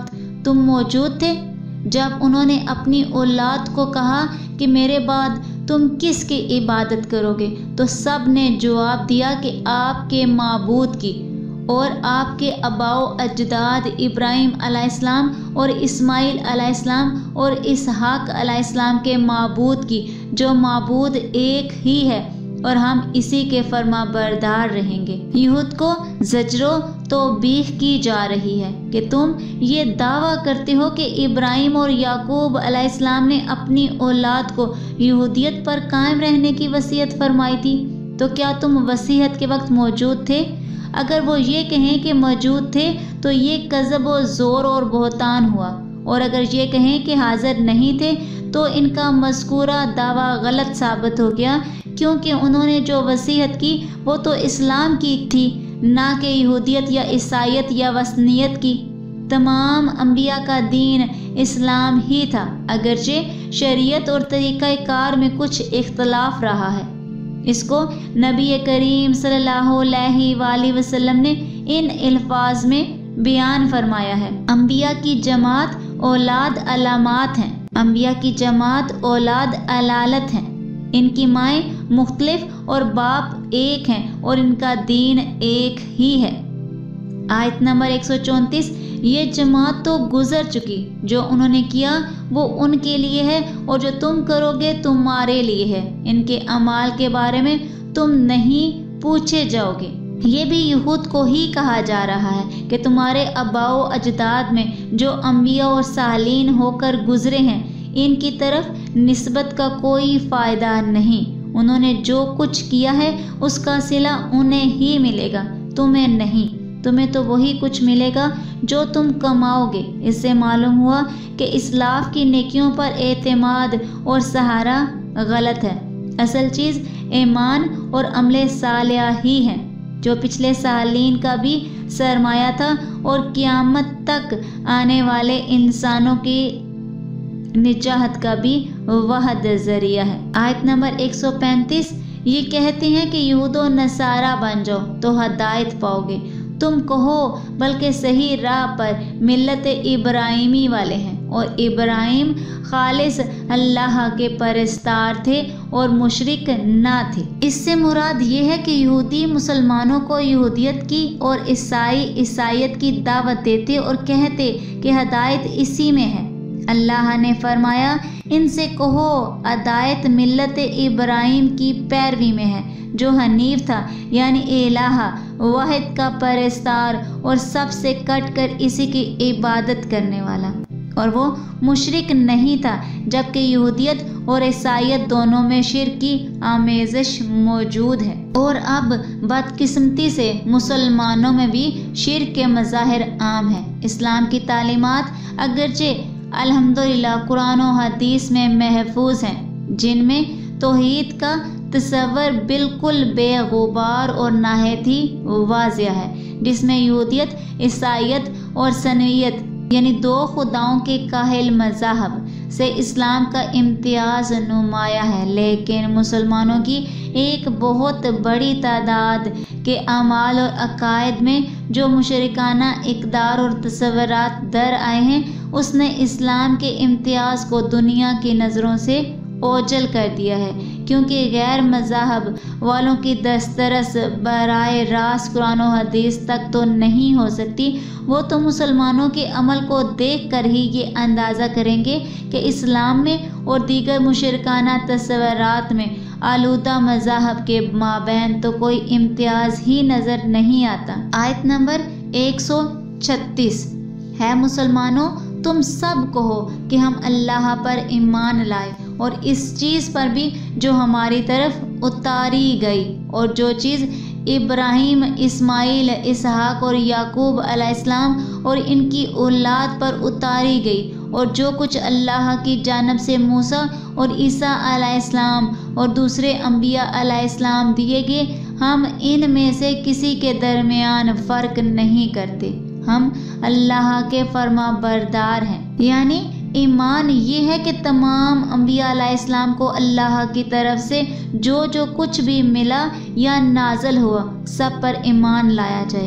تم موجود تھے جب انہوں نے اپنی اولاد کو کہا کہ میرے بعد تم کس کی عبادت کرو گے؟ تو سب نے جواب دیا کہ آپ کے معبود کی اور آپ کے آباء و اجداد ابراہیم علیہ السلام اور اسماعیل علیہ السلام اور اسحاق علیہ السلام کے معبود کی، جو معبود ایک ہی ہے، اور ہم اسی کے فرما بردار رہیں گے۔ یہود کو زجر و توبیخ کی جا رہی ہے کہ تم یہ دعویٰ کرتے ہو کہ ابراہیم اور یعقوب علیہ السلام نے اپنی اولاد کو یہودیت پر قائم رہنے کی وصیت فرمائی تھی، تو کیا تم وصیت کے وقت موجود تھے؟ اگر وہ یہ کہیں کہ موجود تھے تو یہ کذب و زور اور بہتان ہوا، اور اگر یہ کہیں کہ حاضر نہیں تھے تو ان کا مذکورہ دعویٰ غلط ثابت ہو گیا، کیونکہ انہوں نے جو وصیت کی وہ تو اسلام کی تھی، نہ کہ یہودیت یا عیسائیت یا وثنیت کی۔ تمام انبیاء کا دین اسلام ہی تھا، اگرچہ شریعت اور طریقہ کار میں کچھ اختلاف رہا ہے۔ اس کو نبی کریم صلی اللہ علیہ وآلہ وسلم نے ان الفاظ میں بیان فرمایا ہے: انبیاء کی جماعت اولاد علامات ہیں، انبیاء کی جماعت اولاد علالت ہیں، ان کی مائیں مختلف اور باپ ایک ہیں، اور ان کا دین ایک ہی ہے۔ آیت نمبر ایک سو چونتیس، یہ جماعت تو گزر چکی، جو انہوں نے کیا وہ ان کے لیے ہے، اور جو تم کرو گے تمہارے لیے ہے، ان کے اعمال کے بارے میں تم نہیں پوچھے جاؤ گے۔ یہ بھی یہود کو ہی کہا جا رہا ہے کہ تمہارے آباء و اجداد میں جو انبیاء اور صالحین ہو کر گزرے ہیں، ان کی طرف نسبت کا کوئی فائدہ نہیں، انہوں نے جو کچھ کیا ہے اس کا صلہ انہیں ہی ملے گا، تمہیں نہیں۔ تمہیں تو وہی کچھ ملے گا جو تم کماؤ گے۔ اس سے معلوم ہوا کہ اسلاف کی نیکیوں پر اعتماد اور سہارا غلط ہے۔ اصل چیز ایمان اور عمل صالح ہی ہے، جو پچھلے صالحین کا بھی سرمایہ تھا اور قیامت تک آنے والے انسانوں کی نجات کا بھی واحد ذریعہ ہے۔ آیت نمبر ایک سو پینتیس، یہ کہتے ہیں کہ یہود و نصارہ بن جاؤ تو ہدایت پاؤ گے۔ تم کہو بلکہ صحیح راہ پر ملت ابراہیمی والے ہیں، اور ابراہیم خالص اللہ کے پرستار تھے اور مشرک نہ تھے۔ اس سے مراد یہ ہے کہ یہودی مسلمانوں کو یہودیت کی اور عیسائی عیسائیت کی دعوت دیتے اور کہتے کہ ہدایت اسی میں ہے۔ اللہ نے فرمایا، ان سے کہو ہدایت ملت ابراہیم کی پیروی میں ہے، جو حنیف تھا، یعنی الہ واحد کا پرستار اور سب سے کٹ کر اسی کی عبادت کرنے والا، اور وہ مشرک نہیں تھا، جبکہ یہودیت اور عیسائیت دونوں میں شرک کی آمیزش موجود ہے۔ اور اب بدقسمتی سے مسلمانوں میں بھی شرک کے مظاہر عام ہیں۔ اسلام کی تعلیمات اگرچہ الحمدللہ قرآن و حدیث میں محفوظ ہیں، جن میں توحید کا تصور بالکل بے غبار اور نہایت ہی واضح ہے، جس میں یہودیت، عیسائیت اور سنیت یعنی دو خداؤں کے قائل مذاہب سے اسلام کا امتیاز نمایاں ہے، لیکن مسلمانوں کی ایک بہت بڑی تعداد کے اعمال اور عقائد میں جو مشرکانہ اقدار اور تصورات در آئے ہیں، اس نے اسلام کے امتیاز کو دنیا کی نظروں سے اوجھل کر دیا ہے، کیونکہ غیر مذاہب والوں کی دسترس براہ راست قرآن و حدیث تک تو نہیں ہو سکتی۔ وہ تو مسلمانوں کے عمل کو دیکھ کر ہی یہ اندازہ کریں گے کہ اسلام میں اور دیگر مشرکانہ تصورات میں آلودہ مذاہب کے مابین تو کوئی امتیاز ہی نظر نہیں آتا۔ آیت نمبر ایک سو چھتیس، ہے مسلمانوں تم سب کہو کہ ہم اللہ پر ایمان لائے اور اس چیز پر بھی جو ہماری طرف اتاری گئی، اور جو چیز ابراہیم، اسماعیل، اسحاق اور یعقوب علیہ السلام اور ان کی اولاد پر اتاری گئی، اور جو کچھ اللہ کی جانب سے موسیٰ اور عیسیٰ علیہ السلام اور دوسرے انبیاء علیہ السلام دیے گئے، ہم ان میں سے کسی کے درمیان فرق نہیں کرتے، ہم اللہ کے فرما بردار ہیں۔ یعنی ایمان یہ ہے کہ تمام انبیاء علیہ السلام کو اللہ کی طرف سے جو جو کچھ بھی ملا یا نازل ہوا، سب پر ایمان لایا جائے۔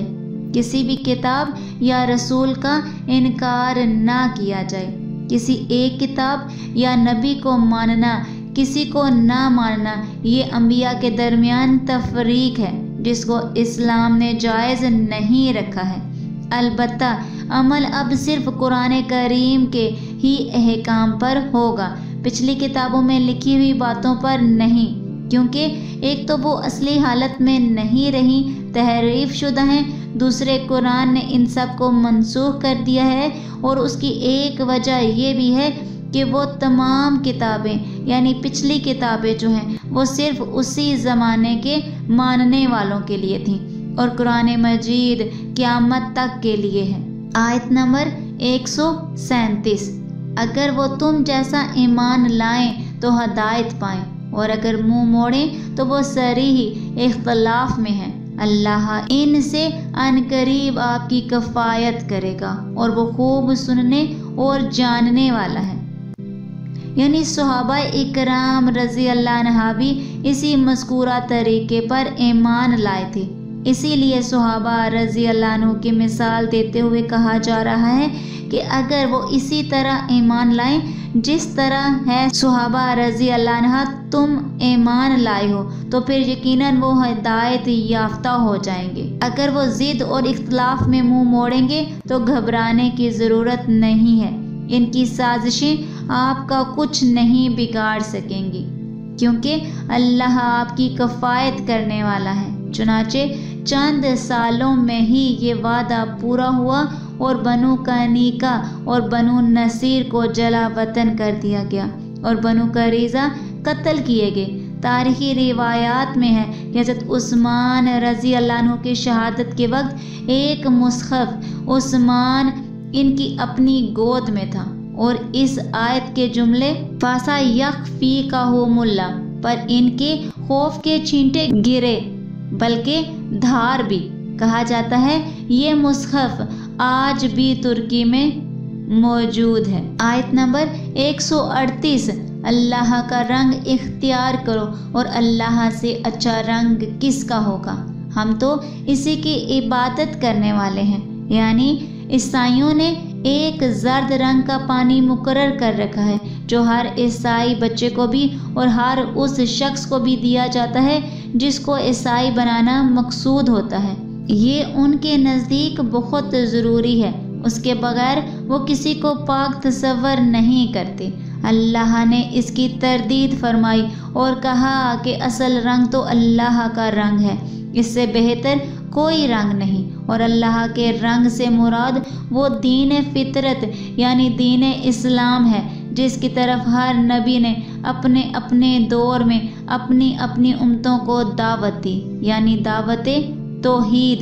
کسی بھی کتاب یا رسول کا انکار نہ کیا جائے۔ کسی ایک کتاب یا نبی کو ماننا، کسی کو نہ ماننا، یہ انبیاء کے درمیان تفریق ہے جس کو اسلام نے جائز نہیں رکھا ہے۔ البتہ عمل اب صرف قرآن کریم کے ہی احکام پر ہوگا، پچھلی کتابوں میں لکھی ہوئی باتوں پر نہیں، کیونکہ ایک تو وہ اصلی حالت میں نہیں رہی، تحریف شدہ ہیں، دوسرے قرآن نے ان سب کو منسوخ کر دیا ہے، اور اس کی ایک وجہ یہ بھی ہے کہ وہ تمام کتابیں یعنی پچھلی کتابیں جو ہیں وہ صرف اسی زمانے کے ماننے والوں کے لیے تھیں، اور قرآن مجید قیامت تک کے لیے ہے۔ آیت نمبر ایک سو سینتیس، اگر وہ تم جیسا ایمان لائیں تو ہدایت پائیں، اور اگر منہ موڑیں تو وہ صریح اختلاف میں ہیں۔ اللہ ان سے ان قریب آپ کی کفایت کرے گا، اور وہ خوب سننے اور جاننے والا ہے۔ یعنی صحابہ اکرام رضی اللہ عنہ بھی اسی مذکورہ طریقے پر ایمان لائے تھے، اسی لیے صحابہ رضی اللہ عنہ کی مثال دیتے ہوئے کہا جا رہا ہے کہ اگر وہ اسی طرح ایمان لائیں جس طرح ہے صحابہ رضی اللہ عنہ تم ایمان لائے ہو، تو پھر یقیناً وہ ہدایت یافتہ ہو جائیں گے۔ اگر وہ ضد اور اختلاف میں منہ موڑیں گے تو گھبرانے کی ضرورت نہیں ہے، ان کی سازشیں آپ کا کچھ نہیں بگاڑ سکیں گی، کیونکہ اللہ آپ کی کفایت کرنے والا ہے۔ چنانچہ چند سالوں میں ہی یہ وعدہ پورا ہوا اور بنو کنیکا اور بنو نصیر کو جلا وطن کر دیا گیا اور بنو قریظہ قتل کیے گئے۔ تاریخی روایات میں ہے کہ حضرت عثمان رضی اللہ عنہ کی شہادت کے وقت ایک مصحف عثمان ان کی اپنی گود میں تھا، اور اس آیت کے جملے فاسا یخفیکہم اللہ پر ان کے خوف کے چھینٹے گرے، بلکہ دھار بھی کہا جاتا ہے۔ یہ مصحف آج بھی ترکی میں موجود ہے۔ آیت نمبر ایک سو اڑتیس، اللہ کا رنگ اختیار کرو، اور اللہ سے اچھا رنگ کس کا ہوگا، ہم تو اسی کی عبادت کرنے والے ہیں۔ یعنی عیسائیوں نے ایک زرد رنگ کا پانی مقرر کر رکھا ہے جو ہر عیسائی بچے کو بھی اور ہر اس شخص کو بھی دیا جاتا ہے جس کو عیسائی بنانا مقصود ہوتا ہے۔ یہ ان کے نزدیک بہت ضروری ہے، اس کے بغیر وہ کسی کو پاک تصور نہیں کرتے۔ اللہ نے اس کی تردید فرمائی اور کہا کہ اصل رنگ تو اللہ کا رنگ ہے، اس سے بہتر کوئی رنگ نہیں، اور اللہ کے رنگ سے مراد وہ دین فطرت یعنی دین اسلام ہے جس کی طرف ہر نبی نے اپنے اپنے دور میں اپنی اپنی امتوں کو دعوت دی، یعنی دعوت توحید۔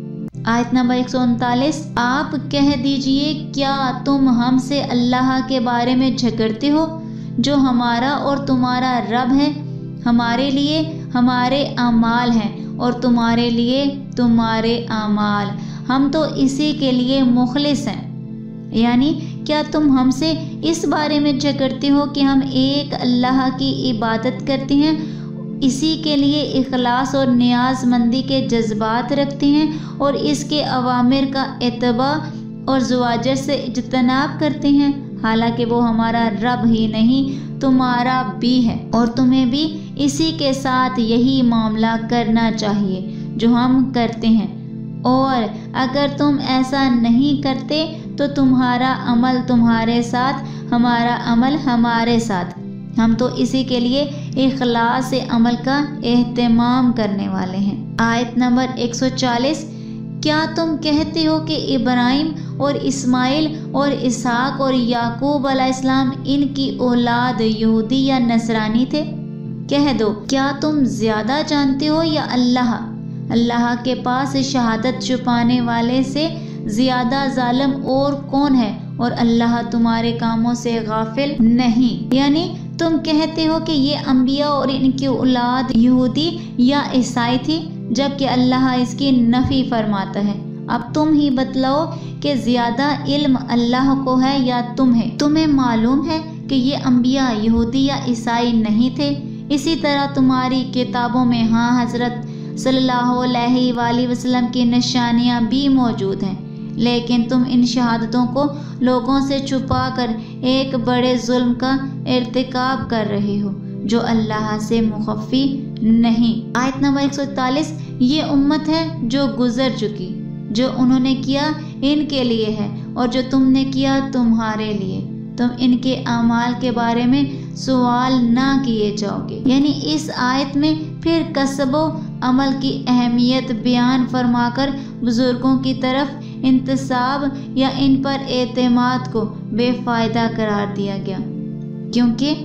آیت نمبر ایک سو انتالیس، آپ کہہ دیجئے کیا تم ہم سے اللہ کے بارے میں جھگڑتے ہو جو ہمارا اور تمہارا رب ہے؟ ہمارے لیے ہمارے اعمال ہیں اور تمہارے لیے تمہارے اعمال، ہم تو اسی کے لیے مخلص ہیں۔ یعنی کیا تم ہم سے اس بارے میں جھگڑتے ہو کہ ہم ایک اللہ کی عبادت کرتے ہیں، اسی کے لیے اخلاص اور نیاز مندی کے جذبات رکھتے ہیں، اور اس کے اوامر کا اتباع اور زواجر سے اجتناب کرتے ہیں، حالانکہ وہ ہمارا رب ہی نہیں تمہارا بھی ہے، اور تمہیں بھی اسی کے ساتھ یہی معاملہ کرنا چاہیے جو ہم کرتے ہیں، اور اگر تم ایسا نہیں کرتے تو تمہارا عمل تمہارے ساتھ، ہمارا عمل ہمارے ساتھ، ہم تو اسی کے لیے اخلاص عمل کا اہتمام کرنے والے ہیں۔ آیت نمبر ایک سو چالیس، کیا تم کہتے ہو کہ ابراہیم اور اسماعیل اور اسحاق اور یعقوب علیہ السلام ان کی اولاد یہودی یا نصرانی تھے؟ کہہ دو کیا تم زیادہ جانتے ہو یا اللہ؟ اللہ کے پاس شہادت چھپانے والے سے زیادہ ظالم اور کون ہے، اور اللہ تمہارے کاموں سے غافل نہیں۔ یعنی تم کہتے ہو کہ یہ انبیاء اور ان کی اولاد یہودی یا عیسائی تھی، جبکہ اللہ اس کی نفی فرماتا ہے۔ اب تم ہی بتلاؤ کہ زیادہ علم اللہ کو ہے یا تمہیں؟ تمہیں معلوم ہے کہ یہ انبیاء یہودی یا عیسائی نہیں تھے، اسی طرح تمہاری کتابوں میں ہاں حضرت صلی اللہ علیہ وآلہ وسلم کی نشانیاں بھی موجود ہیں، لیکن تم ان شہادتوں کو لوگوں سے چھپا کر ایک بڑے ظلم کا ارتکاب کر رہے ہو جو اللہ سے مخفی نہیں۔ آیت نمبر ایک سو اکتالیس، یہ امت ہے جو گزر چکی، جو انہوں نے کیا ان کے لیے ہے اور جو تم نے کیا تمہارے لیے، تم ان کے اعمال کے بارے میں سوال نہ کیے جاؤ گے۔ یعنی اس آیت میں پھر کسب و عمل کی اہمیت بیان فرما کر بزرگوں کی طرف انتساب یا ان پر اعتماد کو بے فائدہ قرار دیا گیا، کیونکہ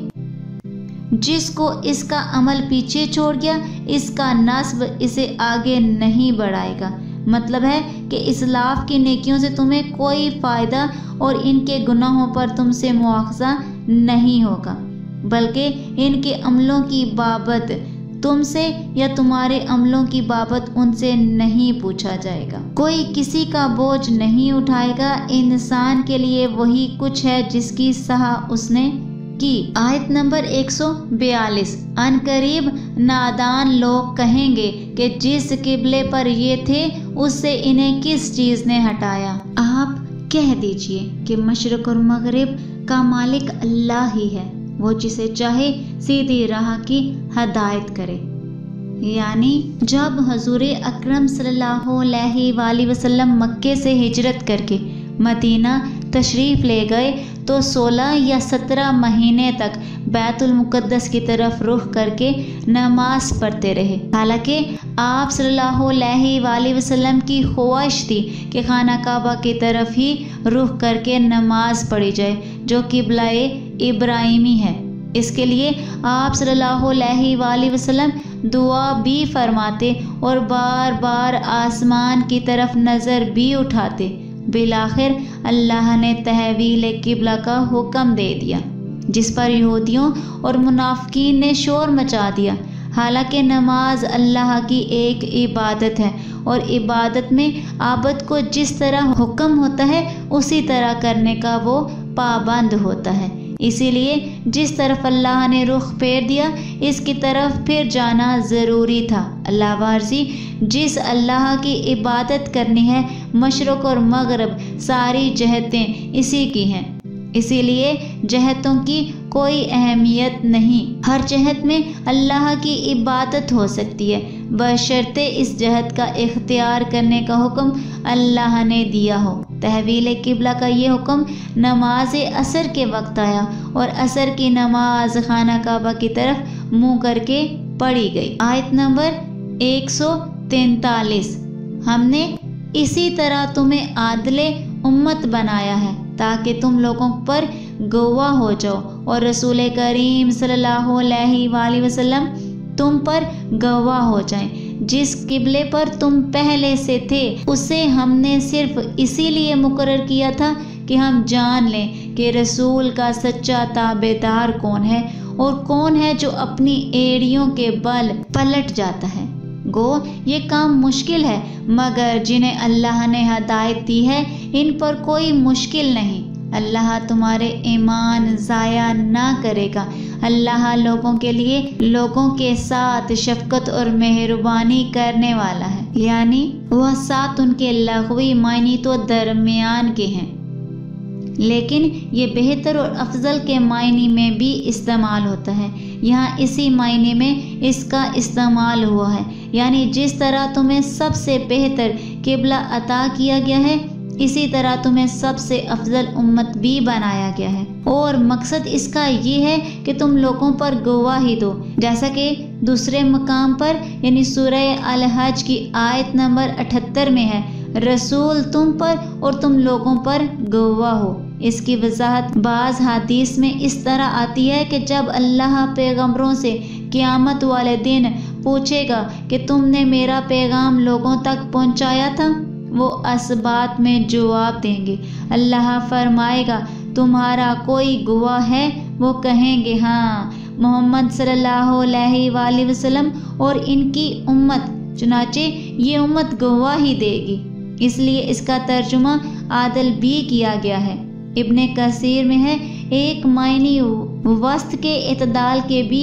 جس کو اس کا عمل پیچھے چھوڑ گیا اس کا نسب اسے آگے نہیں بڑھائے گا۔ مطلب ہے کہ اسلاف کی نیکیوں سے تمہیں کوئی فائدہ اور ان کے گناہوں پر تم سے مواخذہ نہیں ہوگا، بلکہ ان کے عملوں کی بابت تم سے یا تمہارے عملوں کی بابت ان سے نہیں پوچھا جائے گا۔ کوئی کسی کا بوجھ نہیں اٹھائے گا، انسان کے لیے وہی کچھ ہے جس کی سہا اس نے کی۔ آیت نمبر ایک سو بیالیس، ان قریب نادان لوگ کہیں گے کہ جس قبلے پر یہ تھے اس سے انہیں کس چیز نے ہٹایا۔ آپ کہہ دیجئے کہ مشرق اور مغرب کا مالک اللہ ہی ہے، وہ جسے چاہے سیدھی راہ کی ہدایت کرے۔ یعنی جب حضور اکرم صلی اللہ علیہ وآلہ وسلم مکے سے ہجرت کر کے مدینہ تشریف لے گئے تو سولہ یا سترہ مہینے تک بیت المقدس کی طرف رخ کر کے نماز پڑھتے رہے، حالانکہ آپ صلی اللہ علیہ وآلہ وسلم کی خواہش تھی کہ خانہ کعبہ کی طرف ہی رخ کر کے نماز پڑھی جائے جو قبلہ ابراہیمی ہے۔ اس کے لیے آپ صلی اللہ علیہ وآلہ وسلم دعا بھی فرماتے اور بار بار آسمان کی طرف نظر بھی اٹھاتے۔ بالآخر اللہ نے تحویل قبلہ کا حکم دے دیا، جس پر یہودیوں اور منافقین نے شور مچا دیا۔ حالانکہ نماز اللہ کی ایک عبادت ہے اور عبادت میں عابد کو جس طرح حکم ہوتا ہے اسی طرح کرنے کا وہ پابند ہوتا ہے۔ اسی لیے جس طرف اللہ نے رخ پھیر دیا اس کی طرف پھر جانا ضروری تھا۔ اللہ وارزی، جس اللہ کی عبادت کرنی ہے، مشرق اور مغرب ساری جہتیں اسی کی ہیں، اسی لیے جہتوں کی کوئی اہمیت نہیں، ہر جہت میں اللہ کی عبادت ہو سکتی ہے بشرطے اس جہت کا اختیار کرنے کا حکم اللہ نے دیا ہو۔ تحویل قبلہ کا یہ حکم نماز عصر کے وقت آیا اور عصر کی نماز خانہ کعبہ کی طرف منہ کر کے پڑھی گئی۔ آیت نمبر ایک سو تینتالیس، ہم نے اسی طرح تمہیں عادل امت بنایا ہے تاکہ تم لوگوں پر گواہ ہو جاؤ اور رسول کریم صلی اللہ علیہ وآلہ وسلم تم پر گواہ ہو جائیں۔ جس قبلے پر تم پہلے سے تھے اسے ہم نے صرف اسی لیے مقرر کیا تھا کہ ہم جان لیں کہ رسول کا سچا تابعدار کون ہے اور کون ہے جو اپنی ایڑیوں کے بل پلٹ جاتا ہے۔ گو یہ کام مشکل ہے، مگر جنہیں اللہ نے ہدایت دی ہے ان پر کوئی مشکل نہیں۔ اللہ تمہارے ایمان ضائع نہ کرے گا۔ اللہ لوگوں کے لیے لوگوں کے ساتھ شفقت اور مہربانی کرنے والا ہے، یعنی وہ ساتھ ان کے لغوی معنی تو درمیان کے ہیں، لیکن یہ بہتر اور افضل کے معنی میں بھی استعمال ہوتا ہے۔ یہاں اسی معنی میں اس کا استعمال ہوا ہے، یعنی جس طرح تمہیں سب سے بہتر قبلہ عطا کیا گیا ہے اسی طرح تمہیں سب سے افضل امت بھی بنایا گیا ہے، اور مقصد اس کا یہ ہے کہ تم لوگوں پر گواہی دو، جیسا کہ دوسرے مقام پر یعنی سورہ الحج کی آیت نمبر اٹھتر میں ہے، رسول تم پر اور تم لوگوں پر گواہ ہو۔ اس کی وضاحت بعض حدیث میں اس طرح آتی ہے کہ جب اللہ پیغمبروں سے قیامت والے دن پوچھے گا کہ تم نے میرا پیغام لوگوں تک پہنچایا تھا، وہ اسبات میں جواب دیں گے، اللہ فرمائے گا تمہارا کوئی گواہ ہے؟ وہ کہیں گے ہاں، محمد صلی اللہ علیہ وآلہ وسلم اور ان کی امت، چنانچہ یہ امت گواہی دے گی۔ اس لیے اس کا ترجمہ عادل بھی کیا گیا ہے۔ ابن کثیر میں ہے، ایک معنی وسط کے اعتدال کے بھی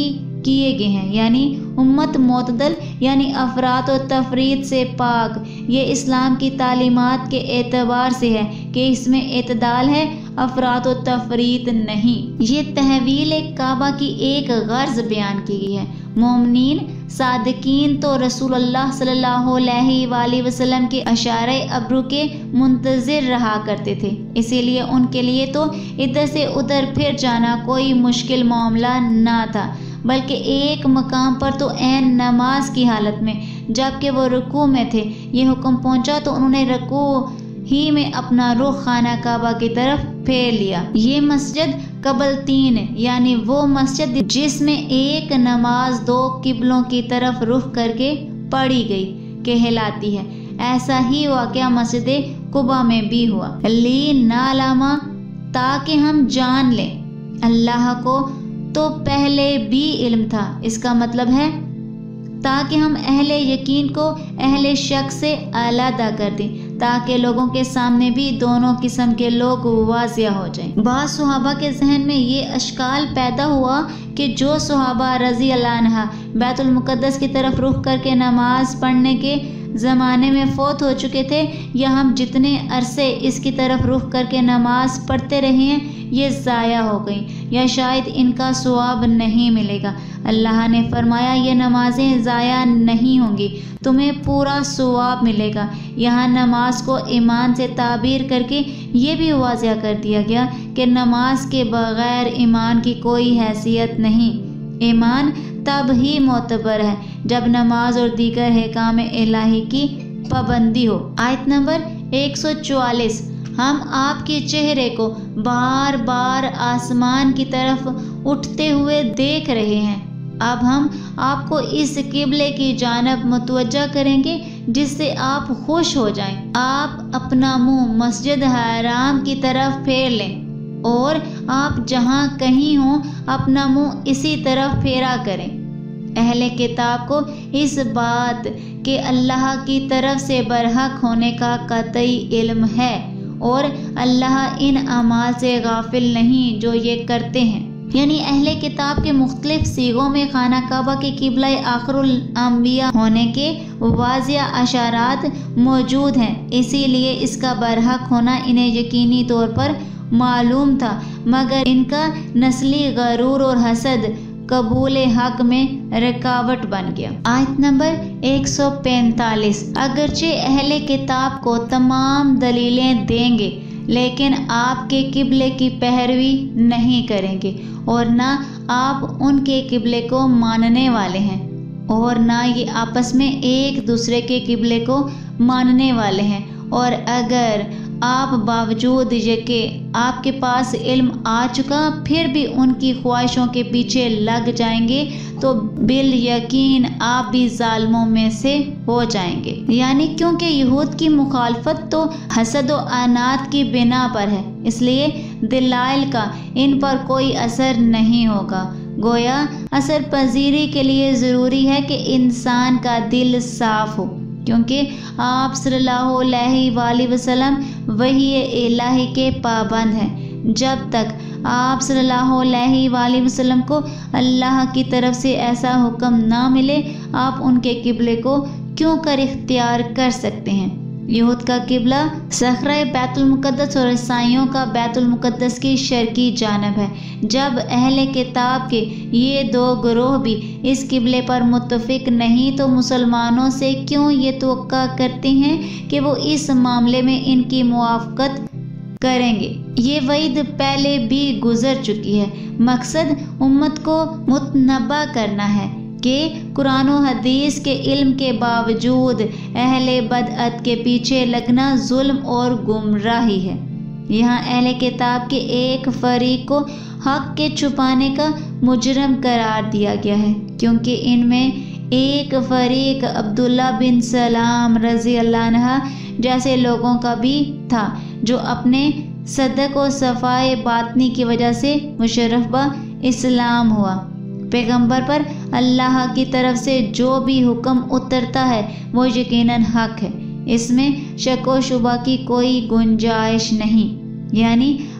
کیے گئے ہیں، یعنی امت معتدل یعنی افراط و تفریط سے پاک۔ یہ اسلام کی تعلیمات کے اعتبار سے ہے کہ اس میں اعتدال ہے، افراط و تفریط نہیں۔ یہ تحویل کعبہ کی ایک غرض بیان کی گئی ہے۔ مومنین صادقین تو رسول اللہ صلی اللہ علیہ وآلہ وسلم کے اشارہ ابرو کے منتظر رہا کرتے تھے، اسی لیے ان کے لیے تو ادھر سے ادھر پھر جانا کوئی مشکل معاملہ نہ تھا، بلکہ ایک مقام پر تو عین نماز کی حالت میں جبکہ وہ رکوع میں تھے یہ حکم پہنچا تو انہوں نے رکوع ہی میں اپنا رخ خانہ کعبہ کی طرف پھیر لیا۔ یہ مسجد قبل تین یعنی وہ مسجد جس میں ایک نماز دو قبلوں کی طرف رخ کر کے پڑھی گئی کہلاتی ہے۔ ایسا ہی واقعہ مسجد قباء میں بھی ہوا۔ لی نعلم تاکہ ہم جان لیں، اللہ کو تو پہلے بھی علم تھا، اس کا مطلب ہے تاکہ ہم اہل یقین کو اہل شک سے علیحدہ کر دیں، تاکہ لوگوں کے سامنے بھی دونوں قسم کے لوگ واضح ہو جائیں۔ بعض صحابہ کے ذہن میں یہ اشکال پیدا ہوا کہ جو صحابہ رضی اللہ عنہ بیت المقدس کی طرف رخ کر کے نماز پڑھنے کے زمانے میں فوت ہو چکے تھے، یا ہم جتنے عرصے اس کی طرف رخ کر کے نماز پڑھتے رہے ہیں یہ ضائع ہو گئیں، یا شاید ان کا ثواب نہیں ملے گا۔ اللہ نے فرمایا یہ نمازیں ضائع نہیں ہوں گی، تمہیں پورا ثواب ملے گا۔ یہاں نماز کو ایمان سے تعبیر کر کے یہ بھی واضح کر دیا گیا کہ نماز کے بغیر ایمان کی کوئی حیثیت نہیں۔ ایمان تب ہی معتبر ہے جب نماز اور دیگر احکام الہی کی پابندی ہو۔ آیت نمبر ایک سو چوالیس، ہم آپ کے چہرے کو بار بار آسمان کی طرف اٹھتے ہوئے دیکھ رہے ہیں، اب ہم آپ کو اس قبلے کی جانب متوجہ کریں گے جس سے آپ خوش ہو جائیں۔ آپ اپنا منہ مسجد حرام کی طرف پھیر لیں اور آپ جہاں کہیں ہوں اپنا منہ اسی طرف پھیرا کریں۔ اہل کتاب کو اس بات کہ اللہ کی طرف سے برحق ہونے کا قطعی علم ہے اور اللہ ان اعمال سے غافل نہیں جو یہ کرتے ہیں، یعنی اہل کتاب کے مختلف صیغوں میں خانہ کعبہ کے قبلہ آخر الانبیاء ہونے کے واضح اشارات موجود ہیں، اسی لیے اس کا برحق ہونا انہیں یقینی طور پر معلوم تھا، مگر ان کا نسلی غرور اور حسد قبول حق میں رکاوٹ بن گیا۔ آیت نمبر ایک سو پینتالیس، اگرچہ اہل کتاب کو تمام دلیلیں دیں گے لیکن آپ کے قبلے کی پیروی نہیں کریں گے اور نہ آپ ان کے قبلے کو ماننے والے ہیں اور نہ یہ آپس میں ایک دوسرے کے قبلے کو ماننے والے ہیں، اور اگر آپ باوجود یہ کہ آپ کے پاس علم آ چکا پھر بھی ان کی خواہشوں کے پیچھے لگ جائیں گے تو بالیقین آپ بھی ظالموں میں سے ہو جائیں گے، یعنی کیونکہ یہود کی مخالفت تو حسد و عناد کی بنا پر ہے، اس لیے دلائل کا ان پر کوئی اثر نہیں ہوگا۔ گویا اثر پذیری کے لیے ضروری ہے کہ انسان کا دل صاف ہو، کیونکہ آپ صلی اللہ علیہ وآلہ وسلم وحی الہی کے پابند ہیں۔ جب تک آپ صلی اللہ علیہ وآلہ وسلم کو اللہ کی طرف سے ایسا حکم نہ ملے آپ ان کے قبلے کو کیوں کر اختیار کر سکتے ہیں؟ یہود کا قبلہ صخرہ بیت المقدس اور عیسائیوں کا بیت المقدس کی شرقی جانب ہے۔ جب اہل کتاب کے یہ دو گروہ بھی اس قبلے پر متفق نہیں تو مسلمانوں سے کیوں یہ توقع کرتے ہیں کہ وہ اس معاملے میں ان کی موافقت کریں گے؟ یہ وعید پہلے بھی گزر چکی ہے۔ مقصد امت کو متنبہ کرنا ہے کہ قرآن و حدیث کے علم کے باوجود اہل بدعت کے پیچھے لگنا ظلم اور گمراہی ہے۔ یہاں اہل کتاب کے ایک فریق کو حق کے چھپانے کا مجرم قرار دیا گیا ہے، کیونکہ ان میں ایک فریق عبداللہ بن سلام رضی اللہ عنہ جیسے لوگوں کا بھی تھا جو اپنے صدق و صفائے باطنی کی وجہ سے مشرف با اسلام ہوا۔ پیغمبر پر اللہ کی طرف سے جو بھی حکم اترتا ہے وہ یقیناً حق ہے، اس میں شک و شبہ کی کوئی گنجائش نہیں، یعنی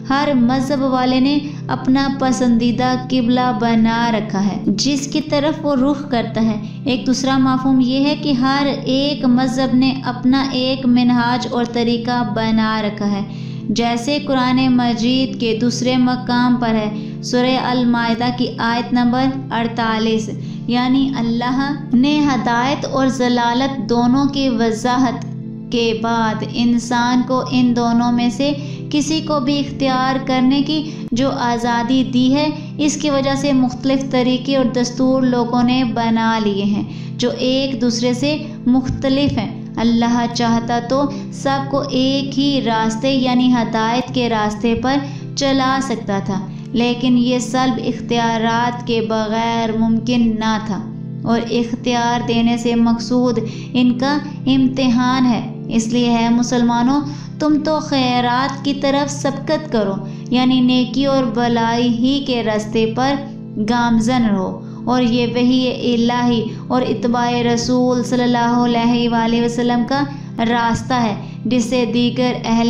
ہر مذہب والے نے اپنا پسندیدہ قبلہ بنا رکھا ہے جس کی طرف وہ رخ کرتا ہے۔ ایک دوسرا مفہوم یہ ہے کہ ہر ایک مذہب نے اپنا ایک منہاج اور طریقہ بنا رکھا ہے، جیسے قرآن مجید کے دوسرے مقام پر ہے، سورہ المائدہ کی آیت نمبر اڑتالیس، یعنی اللہ نے ہدایت اور ضلالت دونوں کی وضاحت کے بعد انسان کو ان دونوں میں سے کسی کو بھی اختیار کرنے کی جو آزادی دی ہے، اس کی وجہ سے مختلف طریقے اور دستور لوگوں نے بنا لیے ہیں جو ایک دوسرے سے مختلف ہیں۔ اللہ چاہتا تو سب کو ایک ہی راستے یعنی ہدایت کے راستے پر چلا سکتا تھا، لیکن یہ سلب اختیارات کے بغیر ممکن نہ تھا، اور اختیار دینے سے مقصود ان کا امتحان ہے۔ اس لیے ہے مسلمانوں، تم تو خیرات کی طرف سبقت کرو، یعنی نیکی اور بلائی ہی کے راستے پر گامزن رہو، اور یہ وحی الہی اور اتباع رسول صلی اللہ علیہ وآلہ وسلم کا راستہ ہے جس سے دیگر اہل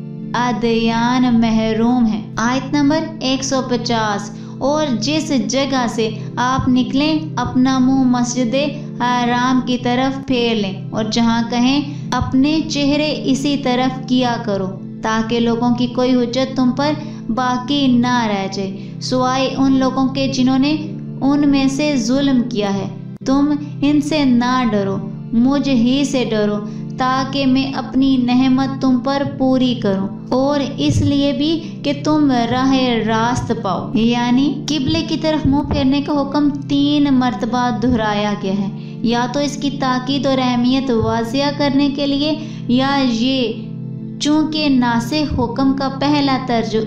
ادیان محروم ہیں۔ آیت نمبر ایک سو پچاس، اور جس جگہ سے آپ نکلیں اپنا منہ مسجد حرام کی طرف پھیر لیں، اور جہاں کہیں اپنے چہرے اسی طرف کیا کرو تاکہ لوگوں کی کوئی حجت تم پر باقی نہ رہ جائے سوائے ان لوگوں کے جنہوں نے ان میں سے ظلم کیا ہے۔ تم ان سے نہ ڈرو، مجھ ہی سے ڈرو تاکہ میں اپنی نعمت تم پر پوری کروں، اور اس لیے بھی کہ تم راہ راست پاؤ۔ یعنی قبلے کی طرف منہ پھیرنے کا حکم تین مرتبہ دہرایا گیا ہے، یا تو اس کی تاکید اور اہمیت واضح کرنے کے لیے، یا یہ چونکہ ناسخ حکم کا پہلا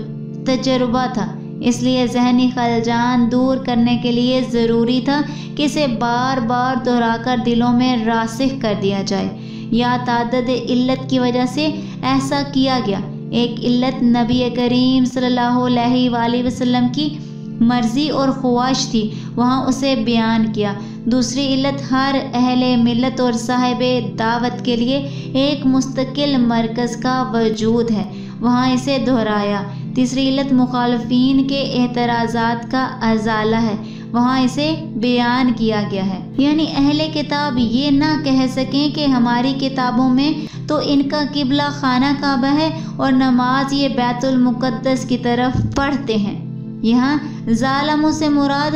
تجربہ تھا اس لیے ذہنی خلجان دور کرنے کے لیے ضروری تھا کہ اسے بار بار دہرا کر دلوں میں راسخ کر دیا جائے، یا تعدد علت کی وجہ سے ایسا کیا گیا۔ ایک علت نبی کریم صلی اللہ علیہ وآلہ وسلم کی مرضی اور خواہش تھی، وہاں اسے بیان کیا۔ دوسری علت ہر اہل ملت اور صاحب دعوت کے لیے ایک مستقل مرکز کا وجود ہے، وہاں اسے دہرایا۔ تیسری علت مخالفین کے اعتراضات کا ازالہ ہے، وہاں اسے بیان کیا گیا ہے۔ یعنی اہل کتاب یہ نہ کہہ سکیں کہ ہماری کتابوں میں تو ان کا قبلہ خانہ کعبہ ہے اور نماز یہ بیت المقدس کی طرف پڑھتے ہیں۔ یہاں ظالموں سے مراد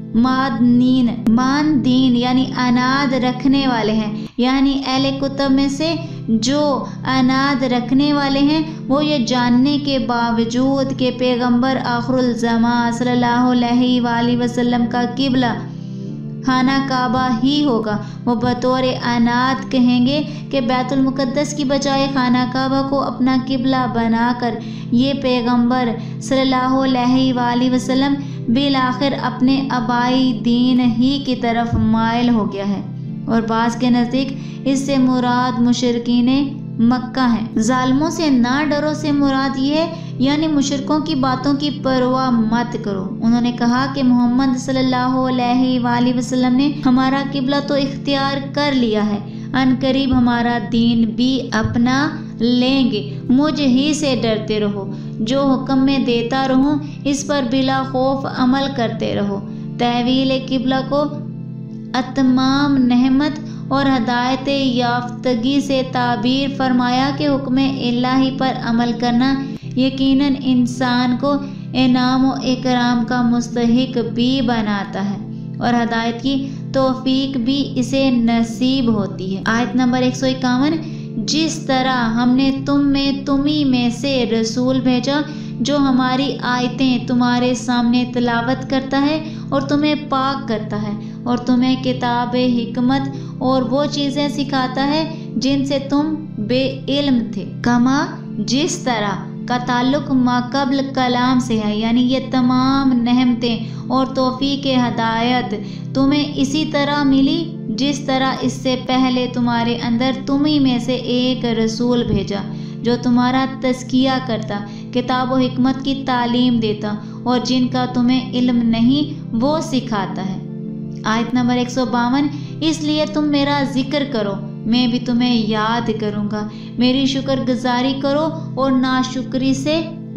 مادنین ماندین یعنی اناد رکھنے والے ہیں، یعنی اہل کتب میں سے جو اناد رکھنے والے ہیں وہ یہ جاننے کے باوجود کہ پیغمبر آخر الزمان صلی اللہ علیہ وآلہ وسلم کا قبلہ خانہ کعبہ ہی ہوگا، وہ بطور اناد کہیں گے کہ بیت المقدس کی بجائے خانہ کعبہ کو اپنا قبلہ بنا کر یہ پیغمبر صلی اللہ علیہ وآلہ وسلم بالآخر اپنے آبائی دین ہی کی طرف مائل ہو گیا ہے، اور بعض کے نزدیک اس سے مراد مشرکین مکہ ہیں۔ ظالموں سے نہ ڈرو سے مراد یہ ہے یعنی مشرکوں کی باتوں کی پرواہ مت کرو۔ انہوں نے کہا کہ محمد صلی اللہ علیہ وآلہ وسلم نے ہمارا قبلہ تو اختیار کر لیا ہے، ان قریب ہمارا دین بھی اپنا لیں گے، مجھ ہی سے ڈرتے رہو، جو حکم میں دیتا رہوں اس پر بلا خوف عمل کرتے رہو۔ تحویل قبلہ کو اتمام نعمت اور ہدایت یافتگی سے تعبیر فرمایا کہ حکم الہی پر عمل کرنا یقیناً انسان کو انعام و اکرام کا مستحق بھی بناتا ہے، اور ہدایت کی توفیق بھی اسے نصیب ہوتی ہے۔ آیت نمبر ایک سو اکاون، جس طرح ہم نے تم میں تمہیں میں سے رسول بھیجا جو ہماری آیتیں تمہارے سامنے تلاوت کرتا ہے اور تمہیں پاک کرتا ہے اور تمہیں کتاب حکمت اور وہ چیزیں سکھاتا ہے جن سے تم بے علم تھے، کما جس طرح کا تعلق ما قبل کلام سے ہے، یعنی یہ تمام نعمتیں اور توفیق ہدایت تمہیں اسی طرح ملی جس طرح اس سے پہلے تمہارے اندر تمہیں میں سے ایک رسول بھیجا جو تمہارا تزکیہ کرتا، کتاب و حکمت کی تعلیم دیتا، اور جن کا تمہیں علم نہیں وہ سکھاتا ہے۔ آیت نمبر ایک سو باون، اس لیے تم میرا ذکر کرو، میں بھی تمہیں یاد کروں گا، میری شکر گزاری کرو اور ناشکری سے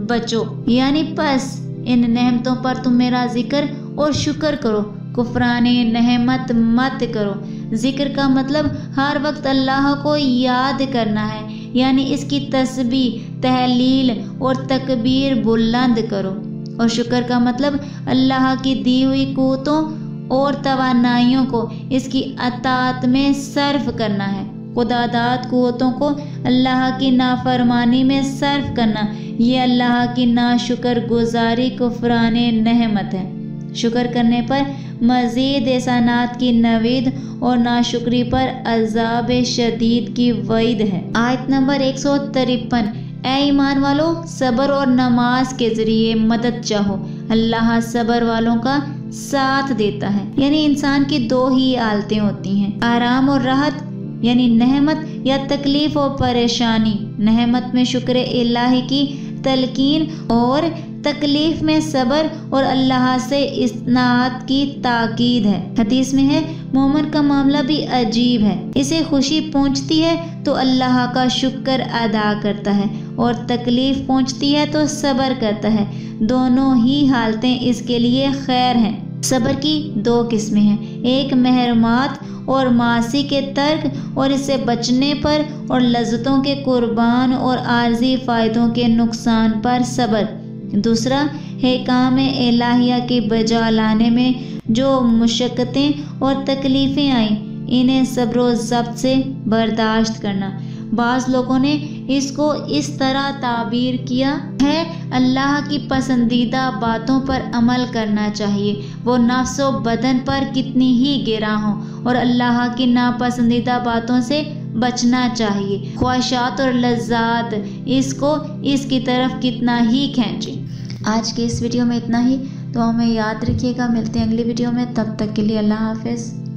बचो, यानी बस इन नेमतों पर तुम मेरा जिक्र और शुक्र करो, कुफराने नेमत मत करो। जिक्र का मतलब हर वक्त अल्लाह को याद करना है, यानी इसकी तस्बीह, तहलील और तकबीर बुलंद करो। और शुक्र का मतलब अल्लाह की दी हुई कुव्वतों और तवानाइयों को इसकी अताअत में सर्फ करना है। खुदादाद कुव्वतों को अल्लाह की नाफरमानी में सर्फ करना, ये अल्लाह की नाशुक्र गुजारी कुफराने नेमत है। शुक्र करने पर मज़ीद एहसानात की नवीद और नाशुक्री पर अज़ाब शदीद की वईद है। आयत नंबर एक सौ तिरपन। ए ईमान वालो, सब्र और नमाज के ज़रिए मदद चाहो, अल्लाह सब्र वालों का साथ देता है। यानी इंसान की दो ही हालतें होती हैं, आराम और राहत, यानी नेमत या तकलीफ और परेशानी। नेमत में शुक्र इलाही की तलकीन और तकलीफ में सब्र और अल्लाह से इस्नात की ताकीद है। हदीस में है, मोमिन का मामला भी अजीब है, इसे खुशी पहुंचती है तो अल्लाह का शुक्र अदा करता है और तकलीफ पहुंचती है तो सब्र करता है। दोनों ही हालतें इसके लिए खैर हैं। सब्र की दो किस्में हैं, एक महरमात और मासी के तर्क और इससे बचने पर, और लज्जतों के कुर्बान और आर्जी फ़ायदों के नुकसान पर सब्र। दूसरा है काम इलाहिया की बजा लाने में जो मुशक्क़तें और तकलीफ़ें आईं, इन्हें सब्र व ज़ब्त से बर्दाश्त करना। बाज़ लोगों ने इसको इस तरह ताबीर किया है, अल्लाह की पसंदीदा बातों पर अमल करना चाहिए, वो नफ्स व बदन पर कितनी ही गिरा हो, और अल्लाह की नापसंदीदा बातों से बचना चाहिए, ख्वाहिशात और लज्जात इसको इसकी तरफ कितना ही खींचे। आज के इस वीडियो में इतना ही, तो हमें याद रखिएगा, मिलते हैं अगली वीडियो में, तब तक के लिए अल्लाह हाफ़िज़।